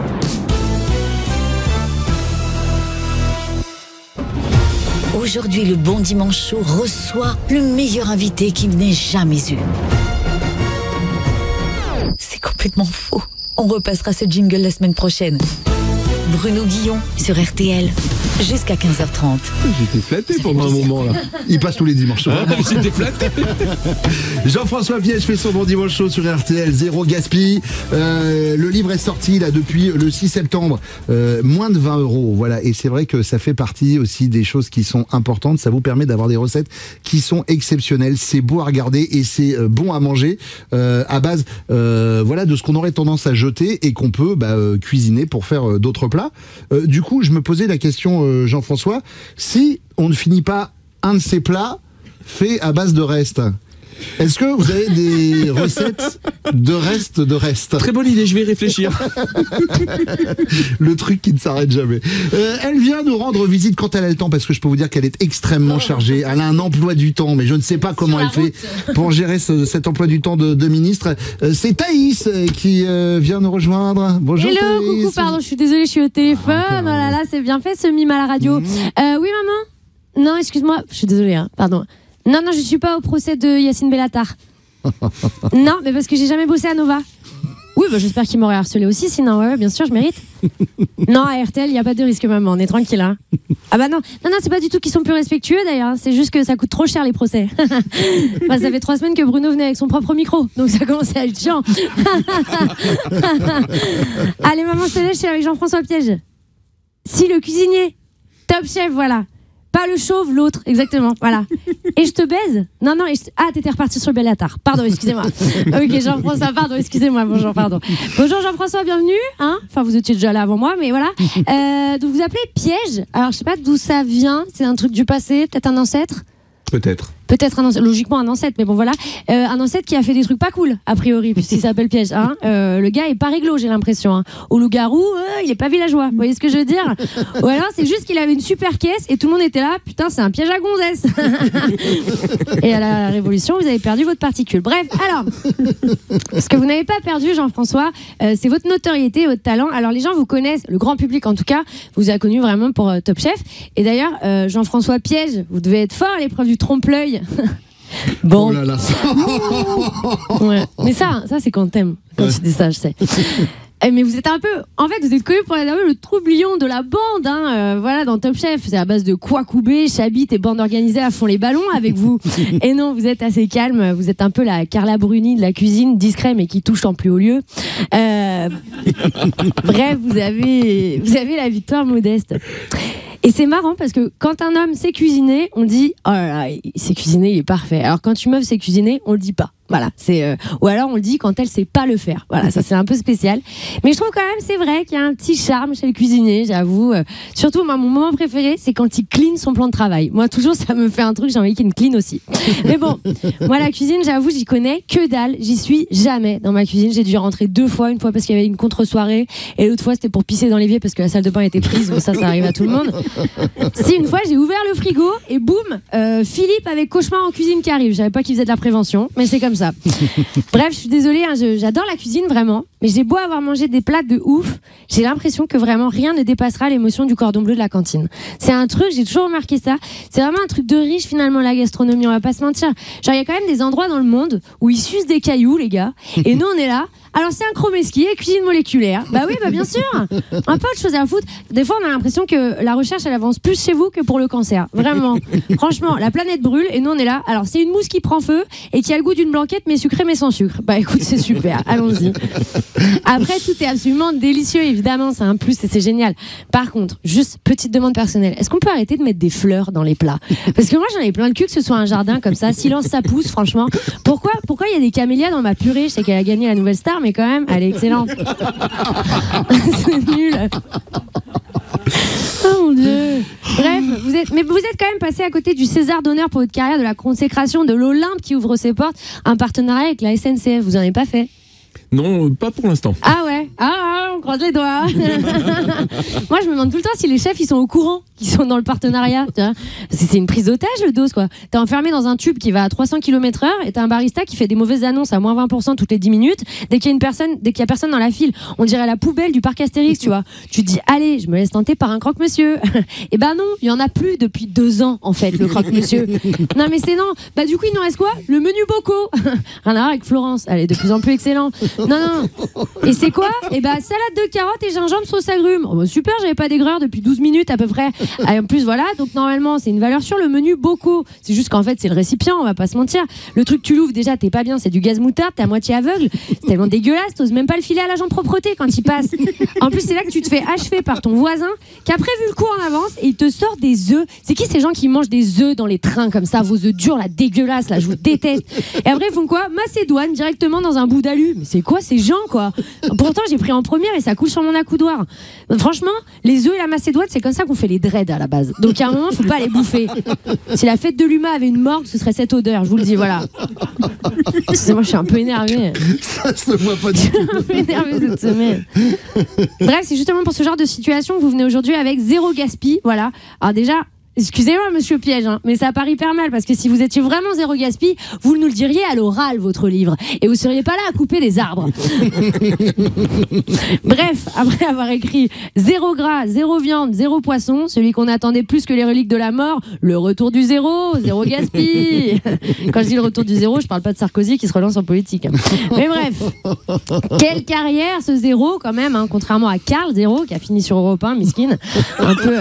Speaker 1: Aujourd'hui, le Bon Dimanche Show reçoit le meilleur invité qu'il n'ait jamais eu. C'est complètement faux. On repassera ce jingle la semaine prochaine. Bruno Guillon sur RTL. Jusqu'à 15h30.
Speaker 5: J'étais flatté pendant un moment là.
Speaker 7: Il passe tous les dimanches.
Speaker 5: J'étais flatté.
Speaker 7: Jean-François Piège fait son Bon Dimanche Show sur RTL, zéro gaspille. Le livre est sorti là depuis le 6 septembre. Moins de 20 €. Voilà. Et c'est vrai que ça fait partie aussi des choses qui sont importantes. Ça vous permet d'avoir des recettes qui sont exceptionnelles. C'est beau à regarder et c'est bon à manger à base de ce qu'on aurait tendance à jeter et qu'on peut cuisiner pour faire d'autres plats. Du coup, je me posais la question, Jean-François, si on ne finit pas un de ces plats faits à base de restes, est-ce que vous avez des recettes de restes?
Speaker 5: Très bonne idée, je vais y réfléchir.
Speaker 7: Le truc qui ne s'arrête jamais. Elle vient nous rendre visite quand elle a le temps, parce que je peux vous dire qu'elle est extrêmement chargée. Elle a un emploi du temps, mais je ne sais pas comment elle fait pour gérer cet emploi du temps de ministre. C'est Thaïs qui vient nous rejoindre. Bonjour.
Speaker 3: Hello,
Speaker 7: Thaïs.
Speaker 3: coucou, pardon, je suis désolée, je suis au téléphone. Oh là là, c'est bien fait ce mime à la radio. Oui, maman? Non, excuse-moi, je suis désolée, pardon. Non, je suis pas au procès de Yacine Bellatar. Non, mais parce que j'ai jamais bossé à Nova. Oui, j'espère qu'il m'aurait harcelé aussi, sinon, ouais, bien sûr, je mérite. Non, à RTL, il n'y a pas de risque, maman, on est tranquille. Hein. Ah non, c'est pas du tout qu'ils sont plus respectueux d'ailleurs, c'est juste que ça coûte trop cher les procès. Ça fait 3 semaines que Bruno venait avec son propre micro, donc ça commence à être chiant. Allez, maman, je te laisse, je suis avec Jean-François Piège. Si, le cuisinier. Top chef, voilà. Pas le chauve, l'autre, exactement, voilà. Et je te baise? Non, t'étais reparti sur le Bellatar. Pardon, excusez-moi. Ok, Jean-François, pardon, excusez-moi, bonjour, pardon. Bonjour Jean-François, bienvenue. Enfin, vous étiez déjà là avant moi, mais voilà. Donc vous appelez Piège. Alors, je sais pas d'où ça vient. C'est un truc du passé, peut-être un ancêtre? Peut-être un ancêtre, logiquement un ancêtre, mais bon voilà. Un ancêtre qui a fait des trucs pas cool, a priori, puisqu'il s'appelle Piège. Le gars est pas réglo, j'ai l'impression. Au loup-garou, il est pas villageois. Vous voyez ce que je veux dire? Ou alors c'est juste qu'il avait une super caisse et tout le monde était là, putain, c'est un piège à gonzesse. Et à la Révolution, vous avez perdu votre particule. Bref, alors, ce que vous n'avez pas perdu, Jean-François, c'est votre notoriété, votre talent. Alors les gens vous connaissent, le grand public en tout cas, vous a connu vraiment pour Top Chef. Et d'ailleurs, Jean-François Piège, vous devez être fort à l'épreuve du trompe-l'œil. Bon.
Speaker 7: Oh là là.
Speaker 3: Ouais. Mais ça c'est quand t'aimes. Quand tu dis ça, je sais. Mais vous êtes un peu, en fait, vous êtes connu pour être un peu le troublion de la bande, voilà, dans Top Chef. C'est à base de Kouakoubé, Chabit et bande organisée à fond les ballons avec vous. Et non, vous êtes assez calme. Vous êtes un peu la Carla Bruni de la cuisine, discret mais qui touche en plus haut lieu. Bref, vous avez la victoire modeste. Et c'est marrant parce que quand un homme sait cuisiner, on dit oh là là, il sait cuisiner, il est parfait. Alors quand une meuf sait cuisiner, on le dit pas. Voilà, c'est ou alors on le dit quand elle sait pas le faire. Voilà, ça c'est un peu spécial. Mais je trouve quand même c'est vrai qu'il y a un petit charme chez le cuisinier, j'avoue. Surtout moi, mon moment préféré, c'est quand il clean son plan de travail. Moi toujours ça me fait un truc, j'ai envie qu'il me clean aussi. Mais bon, moi la cuisine, j'avoue, j'y connais que dalle. J'y suis jamais dans ma cuisine. J'ai dû rentrer 2 fois, une fois parce qu'il y avait une contre-soirée et l'autre fois c'était pour pisser dans l'évier parce que la salle de bain était prise. Bon, ça arrive à tout le monde. Si une fois j'ai ouvert le frigo et boum, Philippe avec cauchemar en cuisine qui arrive. Je savais pas qu'il faisait de la prévention, mais c'est comme ça. Bref, je suis désolée, hein, j'adore la cuisine vraiment, mais j'ai beau avoir mangé des plats de ouf, j'ai l'impression que vraiment rien ne dépassera l'émotion du cordon bleu de la cantine. C'est un truc, j'ai toujours remarqué ça, c'est vraiment un truc de riche finalement la gastronomie, on va pas se mentir. Genre il y a quand même des endroits dans le monde où ils sucent des cailloux les gars, et nous on est là. Alors c'est un chromeski et cuisine moléculaire. Bah oui, bah bien sûr. Un peu de choses à foutre. Des fois on a l'impression que la recherche elle avance plus chez vous que pour le cancer. Vraiment. Franchement, la planète brûle et nous on est là. Alors c'est une mousse qui prend feu et qui a le goût d'une blanquette mais sucrée mais sans sucre. Bah écoute, c'est super. Allons-y. Après tout est absolument délicieux évidemment, c'est un plus et c'est génial. Par contre, juste petite demande personnelle. Est-ce qu'on peut arrêter de mettre des fleurs dans les plats? Parce que moi j'en ai plein le cul que ce soit un jardin comme ça, silence ça pousse franchement. Pourquoi il y a des camélias dans ma purée? Je sais qu'elle a gagné la nouvelle star mais quand même, elle est excellente. C'est nul. Oh mon Dieu. Bref, vous êtes quand même passé à côté du César d'honneur pour votre carrière, de la consécration de l'Olympe qui ouvre ses portes, un partenariat avec la SNCF. Vous en avez pas fait?
Speaker 5: Non, pas pour l'instant.
Speaker 3: Ah ouais, on croise les doigts. Moi, je me demande tout le temps si les chefs ils sont au courant qu'ils sont dans le partenariat. C'est une prise d'otage le dos quoi. T'es enfermé dans un tube qui va à 300 km/h et t'as un barista qui fait des mauvaises annonces à moins 20% toutes les 10 minutes. Dès qu'il y a personne dans la file, on dirait la poubelle du parc Astérix, tu vois. Tu te dis allez, je me laisse tenter par un croque-monsieur. Et ben non, il y en a plus depuis 2 ans en fait le croque-monsieur. Non mais c'est non. Bah du coup il nous reste quoi? Le menu Bocaux. Rien à voir avec Florence. Elle est de plus en plus excellent. Non. Et c'est quoi? Et bah salade de carottes et gingembre sauce agrumes. Oh bah super, j'avais pas d'aigreur depuis 12 minutes à peu près. Et en plus voilà, donc normalement c'est une valeur sur le menu Bocaux. C'est juste qu'en fait c'est le récipient, on va pas se mentir. Le truc tu l'ouvres déjà, t'es pas bien, c'est du gaz moutarde, t'es à moitié aveugle. C'est tellement dégueulasse, t'oses même pas le filer à l'agent de propreté quand il passe. En plus c'est là que tu te fais achever par ton voisin qui a prévu le coup en avance et il te sort des œufs. C'est qui ces gens qui mangent des œufs dans les trains comme ça, vos œufs durs là, dégueulasses là, je vous déteste. Et après ils font quoi? Macédoine directement dans un bout d'alu. Mais c'est quoi ces gens quoi? Pourtant j'ai pris en première et ça coule sur mon accoudoir. Donc, franchement, les œufs et la macédoine, c'est comme ça qu'on fait les dreads à la base. Donc à un moment, faut pas les bouffer. Si la fête de l'UMA avait une morgue, ce serait cette odeur, je vous le dis, voilà. Excusez-moi, je suis un peu énervée.
Speaker 7: Ça se voit pas du tout.
Speaker 3: Je suis un peu énervée cette semaine. Bref, c'est justement pour ce genre de situation que vous venez aujourd'hui avec 0 gaspille, voilà. Alors déjà, excusez-moi, monsieur Piège, hein, mais ça part hyper mal parce que si vous étiez vraiment 0 gaspille, vous nous le diriez à l'oral, votre livre, et vous seriez pas là à couper des arbres. Bref, après avoir écrit 0 gras, 0 viande, 0 poisson, celui qu'on attendait plus que les reliques de la mort, le retour du 0 gaspille. Quand je dis le retour du 0, je parle pas de Sarkozy qui se relance en politique. Mais bref, quelle carrière ce 0 quand même, hein, contrairement à Karl 0 qui a fini sur Europe 1, miskin, un peu.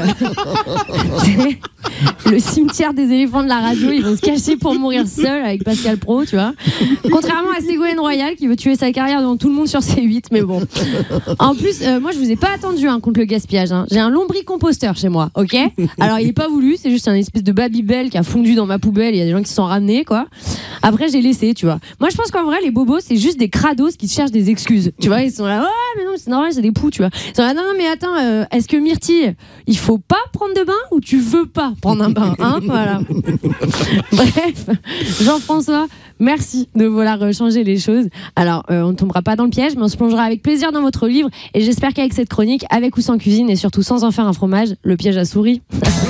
Speaker 3: Le cimetière des éléphants de la radio, ils vont se cacher pour mourir seuls avec Pascal Praud, tu vois. Contrairement à Ségolène Royal qui veut tuer sa carrière devant tout le monde sur C8, mais bon. En plus, moi je vous ai pas attendu hein, contre le gaspillage. Hein. J'ai un lombricomposteur chez moi, ok? Alors il est pas voulu, c'est juste un espèce de Babybel qui a fondu dans ma poubelle. Il y a des gens qui se sont ramenés, quoi. Après j'ai laissé, tu vois. Moi je pense qu'en vrai les bobos c'est juste des crados qui cherchent des excuses, tu vois. Ils sont là, oh mais non c'est normal, c'est des poux, tu vois. Ils sont là, non mais attends, est-ce que Myrtille, il faut pas prendre de bain ou tu veux pas prendre un bain, hein? Voilà. Bref, Jean-François, merci de vouloir changer les choses. Alors, on ne tombera pas dans le piège, mais on se plongera avec plaisir dans votre livre. Et j'espère qu'avec cette chronique, avec ou sans cuisine, et surtout sans en faire un fromage, le piège à souris.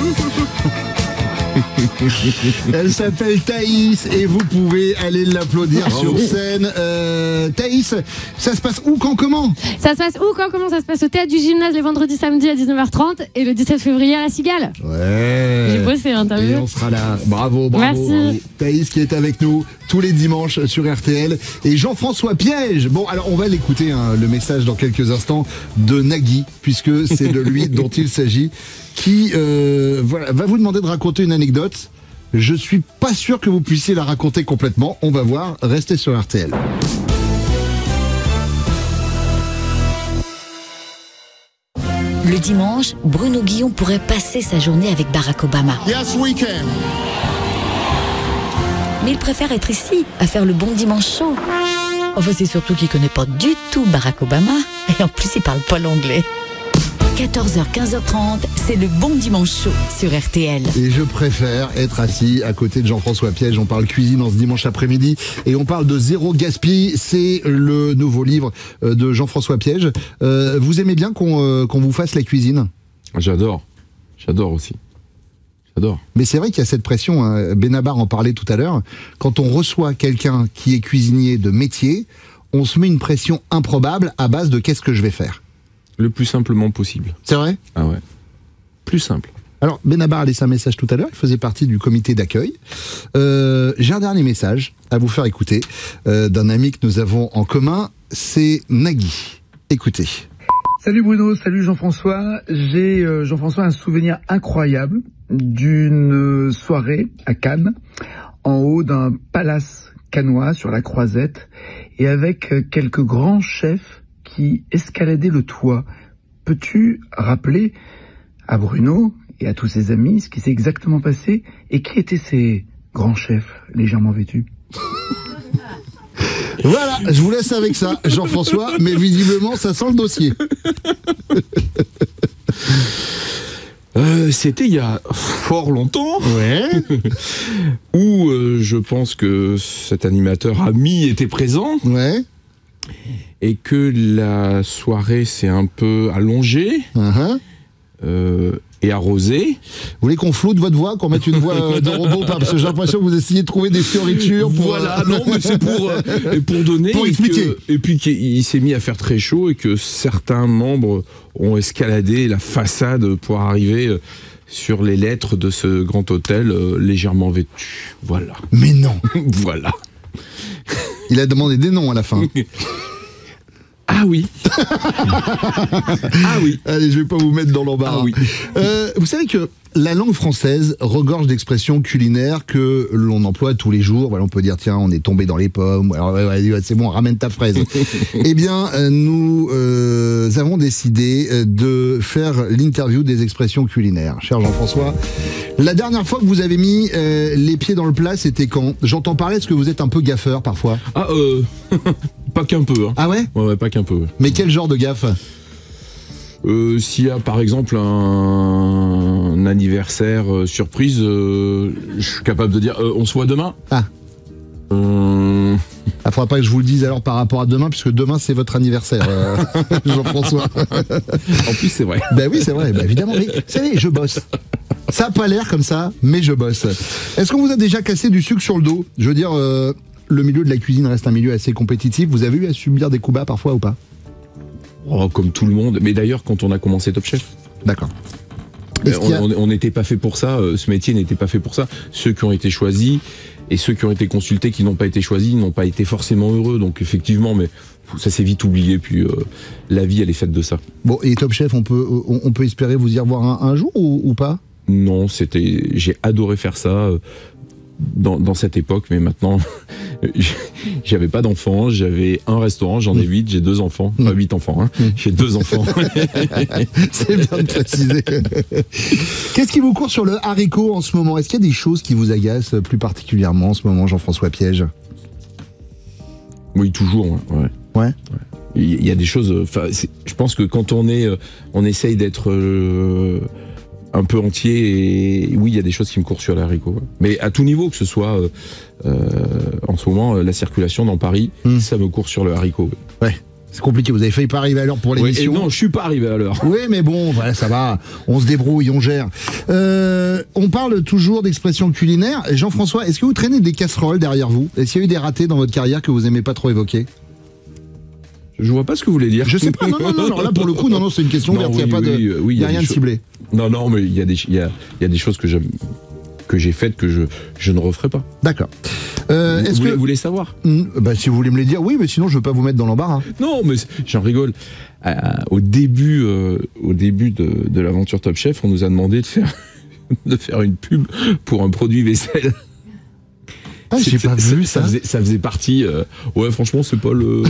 Speaker 7: Elle s'appelle Thaïs et vous pouvez aller l'applaudir sur scène. Thaïs, ça se passe où, quand, comment?
Speaker 3: Ça se passe où, quand, comment? Ça se passe au Théâtre du Gymnase les vendredis, samedis à 19h30 et le 17 février à la Cigale. Ouais. J'ai bossé, hein, t'as vu?
Speaker 7: Et on sera là. Bravo.
Speaker 3: Merci.
Speaker 7: Bravo. Thaïs qui est avec nous tous les dimanches sur RTL. Et Jean-François Piège. Bon, alors on va l'écouter, hein, le message dans quelques instants de Nagui, puisque c'est de lui dont il s'agit, qui voilà, va vous demander de raconter une anecdote. Je suis pas sûr que vous puissiez la raconter complètement. On va voir. Restez sur RTL.
Speaker 1: Le dimanche, Bruno Guillon pourrait passer sa journée avec Barack Obama.
Speaker 4: Yes, we can.
Speaker 1: Mais il préfère être ici, à faire le bon dimanche chaud. Enfin, c'est surtout qu'il connaît pas du tout Barack Obama. Et en plus, il parle pas l'anglais. 14h, 15h30, c'est le bon dimanche chaud sur RTL.
Speaker 7: Et je préfère être assis à côté de Jean-François Piège. On parle cuisine en ce dimanche après-midi et on parle de Zéro Gaspille. C'est le nouveau livre de Jean-François Piège. Vous aimez bien qu'on vous fasse la cuisine?
Speaker 5: J'adore aussi. J'adore.
Speaker 7: Mais c'est vrai qu'il y a cette pression, hein. Benabar en parlait tout à l'heure. Quand on reçoit quelqu'un qui est cuisinier de métier, on se met une pression improbable à base de qu'est-ce que je vais faire.
Speaker 5: Le plus simplement possible.
Speaker 7: C'est vrai?
Speaker 5: Ah ouais. Plus simple.
Speaker 7: Alors, Benabar a laissé un message tout à l'heure, il faisait partie du comité d'accueil. J'ai un dernier message à vous faire écouter d'un ami que nous avons en commun, c'est Nagui. Écoutez.
Speaker 4: Salut Bruno, salut Jean-François. J'ai, Jean-François, un souvenir incroyable d'une soirée à Cannes, en haut d'un palace cannois sur la Croisette, et avec quelques grands chefs qui escaladaient le toit. Peux-tu rappeler à Bruno et à tous ses amis ce qui s'est exactement passé et qui étaient ces grands chefs légèrement vêtus?
Speaker 7: Voilà, je vous laisse avec ça, Jean-François, mais visiblement ça sent le dossier.
Speaker 5: C'était il y a fort longtemps, où je pense que cet animateur ami était présent, et que la soirée s'est un peu allongée et arrosée.
Speaker 7: Vous voulez qu'on floute votre voix, qu'on mette une voix de robot, parce que j'ai l'impression que vous essayez de trouver des fioritures pour...
Speaker 5: Voilà, non, mais c'est pour donner...
Speaker 7: Pour expliquer.
Speaker 5: Et puis qu'il s'est mis à faire très chaud et que certains membres ont escaladé la façade pour arriver sur les lettres de ce grand hôtel légèrement vêtu. Voilà.
Speaker 7: Mais non.
Speaker 5: Voilà.
Speaker 7: Il a demandé des noms à la fin.
Speaker 5: Ah oui. Ah oui.
Speaker 7: Allez, je vais pas vous mettre dans l'embarras.
Speaker 5: Ah oui.
Speaker 7: Vous savez que la langue française regorge d'expressions culinaires que l'on emploie tous les jours. Voilà, on peut dire, tiens, on est tombé dans les pommes. Alors, c'est bon, ramène ta fraise. Eh bien, nous avons décidé de faire l'interview des expressions culinaires. Cher Jean-François, la dernière fois que vous avez mis les pieds dans le plat, c'était quand? J'entends parler, est-ce que vous êtes un peu gaffeur parfois?
Speaker 5: Ah, pas qu'un peu. Hein.
Speaker 7: Ah ouais?
Speaker 5: Ouais, pas qu'un peu. Ouais.
Speaker 7: Mais quel genre de gaffe?
Speaker 5: S'il y a par exemple un anniversaire surprise, je suis capable de dire on se voit demain.
Speaker 7: Ah. Faudra pas que je vous le dise alors par rapport à demain, puisque demain c'est votre anniversaire, Jean-François.
Speaker 5: En plus c'est vrai.
Speaker 7: Ben oui, c'est vrai, ben évidemment. Mais vous savez, je bosse. Ça a pas l'air comme ça, mais je bosse. Est-ce qu'on vous a déjà cassé du sucre sur le dos? Je veux dire, le milieu de la cuisine reste un milieu assez compétitif. Vous avez eu à subir des coups bas parfois ou pas?
Speaker 5: Oh, comme tout le monde. Mais d'ailleurs, quand on a commencé Top Chef.
Speaker 7: D'accord.
Speaker 5: On n'était pas fait pour ça. Ce métier n'était pas fait pour ça. Ceux qui ont été choisis et ceux qui ont été consultés, qui n'ont pas été choisis, n'ont pas été forcément heureux. Donc effectivement, mais ça s'est vite oublié. Puis la vie, elle est faite de ça.
Speaker 7: Bon, et Top Chef, on peut espérer vous y revoir un jour ou pas?
Speaker 5: Non, j'ai adoré faire ça. Dans cette époque, mais maintenant j'avais pas d'enfants, j'avais un restaurant, j'en ai 8, j'ai 2 enfants, pas 8 enfants, hein. J'ai 2 enfants.
Speaker 7: C'est bien de préciser. Qu'est-ce qui vous court sur le haricot en ce moment? Est-ce qu'il y a des choses qui vous agacent plus particulièrement en ce moment, Jean-François Piège?
Speaker 5: Oui, toujours, ouais. Il y a des choses, je pense que quand on essaye d'être un peu entier, et oui, il y a des choses qui me courent sur les haricots. Mais à tout niveau, que ce soit en ce moment la circulation dans Paris, ça me court sur le haricot.
Speaker 7: Ouais. C'est compliqué, vous avez failli pas arriver à l'heure pour l'émission.
Speaker 5: Non, je suis pas arrivé à l'heure.
Speaker 7: Oui, mais bon, voilà, ça va, on se débrouille, on gère. On parle toujours d'expressions culinaires. Jean-François, est-ce que vous traînez des casseroles derrière vous? Est-ce qu'il y a eu des ratés dans votre carrière que vous aimez pas trop évoquer?
Speaker 5: Je vois pas ce que vous voulez dire.
Speaker 7: Je sais pas, non, alors là pour le coup, non, c'est une question ouverte, il n'y a pas y a rien de ciblé.
Speaker 5: Non, mais il y a des choses que j'ai faites que je ne referai pas.
Speaker 7: D'accord.
Speaker 5: Vous voulez savoir?
Speaker 7: Si vous voulez me les dire, oui, mais sinon je veux pas vous mettre dans l'embarras.
Speaker 5: Non, mais j'en rigole. Au début de l'aventure Top Chef, on nous a demandé de faire une pub pour un produit vaisselle.
Speaker 7: Ah, j'ai pas vu ça.
Speaker 5: Ça faisait partie. Ouais, franchement, c'est pas le.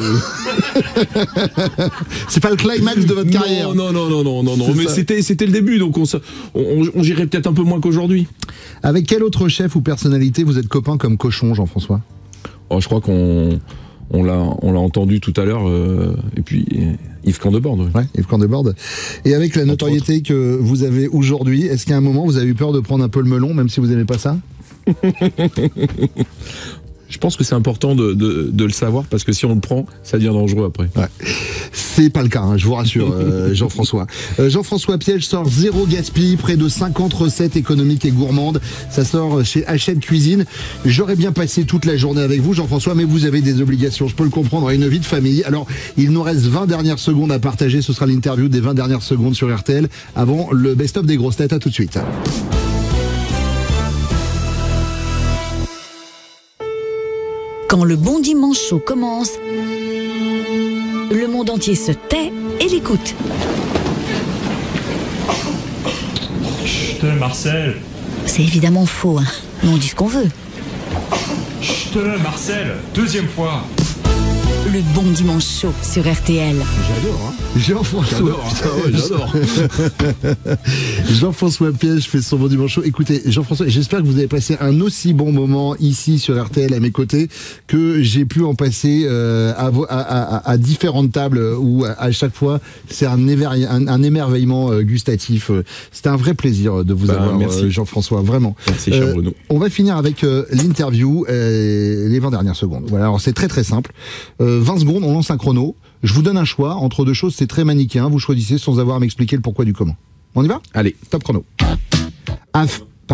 Speaker 7: C'est pas le climax de votre carrière.
Speaker 5: Non. Mais c'était le début, donc on girait peut-être un peu moins qu'aujourd'hui.
Speaker 7: Avec quel autre chef ou personnalité vous êtes copain comme Cochon, Jean-François?
Speaker 5: Je crois qu'on l'a entendu tout à l'heure. Et puis Yves Candeborde.
Speaker 7: Ouais, Yves Candeborde. Et avec la notoriété que vous avez aujourd'hui, est-ce qu'à un moment vous avez eu peur de prendre un peu le melon, même si vous n'aimez pas ça?
Speaker 5: Je pense que c'est important de le savoir, parce que si on le prend, ça devient dangereux après.
Speaker 7: Ouais. C'est pas le cas, hein, je vous rassure, Jean-François. Jean-François Piège sort Zéro Gaspille, près de 50 recettes économiques et gourmandes. Ça sort chez Hachette Cuisine. J'aurais bien passé toute la journée avec vous, Jean-François, mais vous avez des obligations. Je peux le comprendre, une vie de famille. Alors, il nous reste 20 dernières secondes à partager. Ce sera l'interview des 20 dernières secondes sur RTL avant le best-of des grosses têtes. À tout de suite.
Speaker 1: Quand le bon dimanche chaud commence, le monde entier se tait et l'écoute.
Speaker 6: Chut, Marcel.
Speaker 1: C'est évidemment faux, hein. Mais on dit ce qu'on veut.
Speaker 6: Chut, Marcel, deuxième fois.
Speaker 1: Le bon dimanche chaud sur RTL.
Speaker 7: J'adore, hein. Jean-François.
Speaker 5: J'adore.
Speaker 7: Jean-François Piège fait son bon dimanche chaud. Écoutez, Jean-François, j'espère que vous avez passé un aussi bon moment ici sur RTL à mes côtés que j'ai pu en passer à différentes tables où à chaque fois c'est un émerveillement gustatif. C'était un vrai plaisir de vous avoir, Jean-François, vraiment.
Speaker 5: Merci, cher Bruno.
Speaker 7: On va finir avec l'interview, les 20 dernières secondes. Voilà, alors c'est très très simple. 20 secondes, on lance un chrono. Je vous donne un choix entre deux choses, c'est très manichéen. Vous choisissez sans avoir à m'expliquer le pourquoi du comment. On y va?
Speaker 5: Allez,
Speaker 7: top chrono. À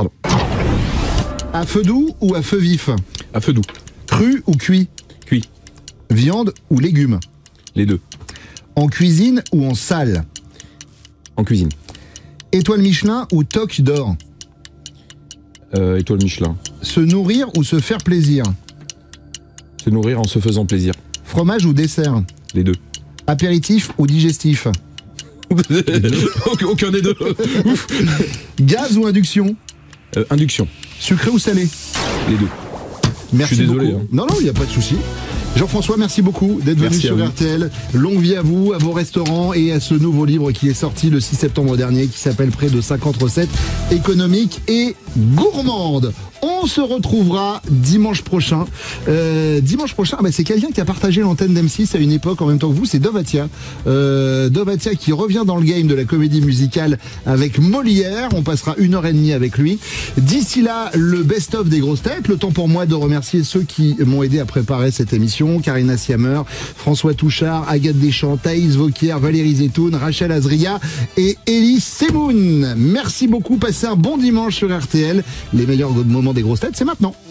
Speaker 7: feu doux ou à feu vif?
Speaker 5: À feu doux.
Speaker 7: Cru ou cuit?
Speaker 5: Cuit.
Speaker 7: Viande ou légumes?
Speaker 5: Les deux.
Speaker 7: En cuisine ou en salle?
Speaker 5: En cuisine.
Speaker 7: Étoile Michelin ou toque d'or?
Speaker 5: Étoile Michelin.
Speaker 7: Se nourrir ou se faire plaisir?
Speaker 5: Se nourrir en se faisant plaisir.
Speaker 7: Fromage ou dessert?
Speaker 5: Les deux.
Speaker 7: Apéritif ou digestif?
Speaker 5: Aucun des deux.
Speaker 7: Gaz ou induction?
Speaker 5: Induction.
Speaker 7: Sucré ou salé?
Speaker 5: Les deux.
Speaker 7: Merci.
Speaker 5: Je suis désolé.
Speaker 7: Beaucoup. Non, il n'y a pas de souci. Jean-François, merci beaucoup d'être venu sur RTL. Longue vie à vous, à vos restaurants et à ce nouveau livre qui est sorti le 6 septembre dernier qui s'appelle Près de 50 recettes économiques et gourmandes. On se retrouvera dimanche prochain. Dimanche prochain, c'est quelqu'un qui a partagé l'antenne d'M6 à une époque en même temps que vous, c'est Dovatia. Dovatia qui revient dans le game de la comédie musicale avec Molière. On passera 1h30 avec lui. D'ici là, le best-of des grosses têtes. Le temps pour moi de remercier ceux qui m'ont aidé à préparer cette émission. Karina Siamer, François Touchard, Agathe Deschamps, Thaïs Vauquier, Valérie Zetoun, Rachel Azria et Elie Semoun. Merci beaucoup. Passez un bon dimanche sur RTL. Les meilleurs moments des grosses têtes, c'est maintenant.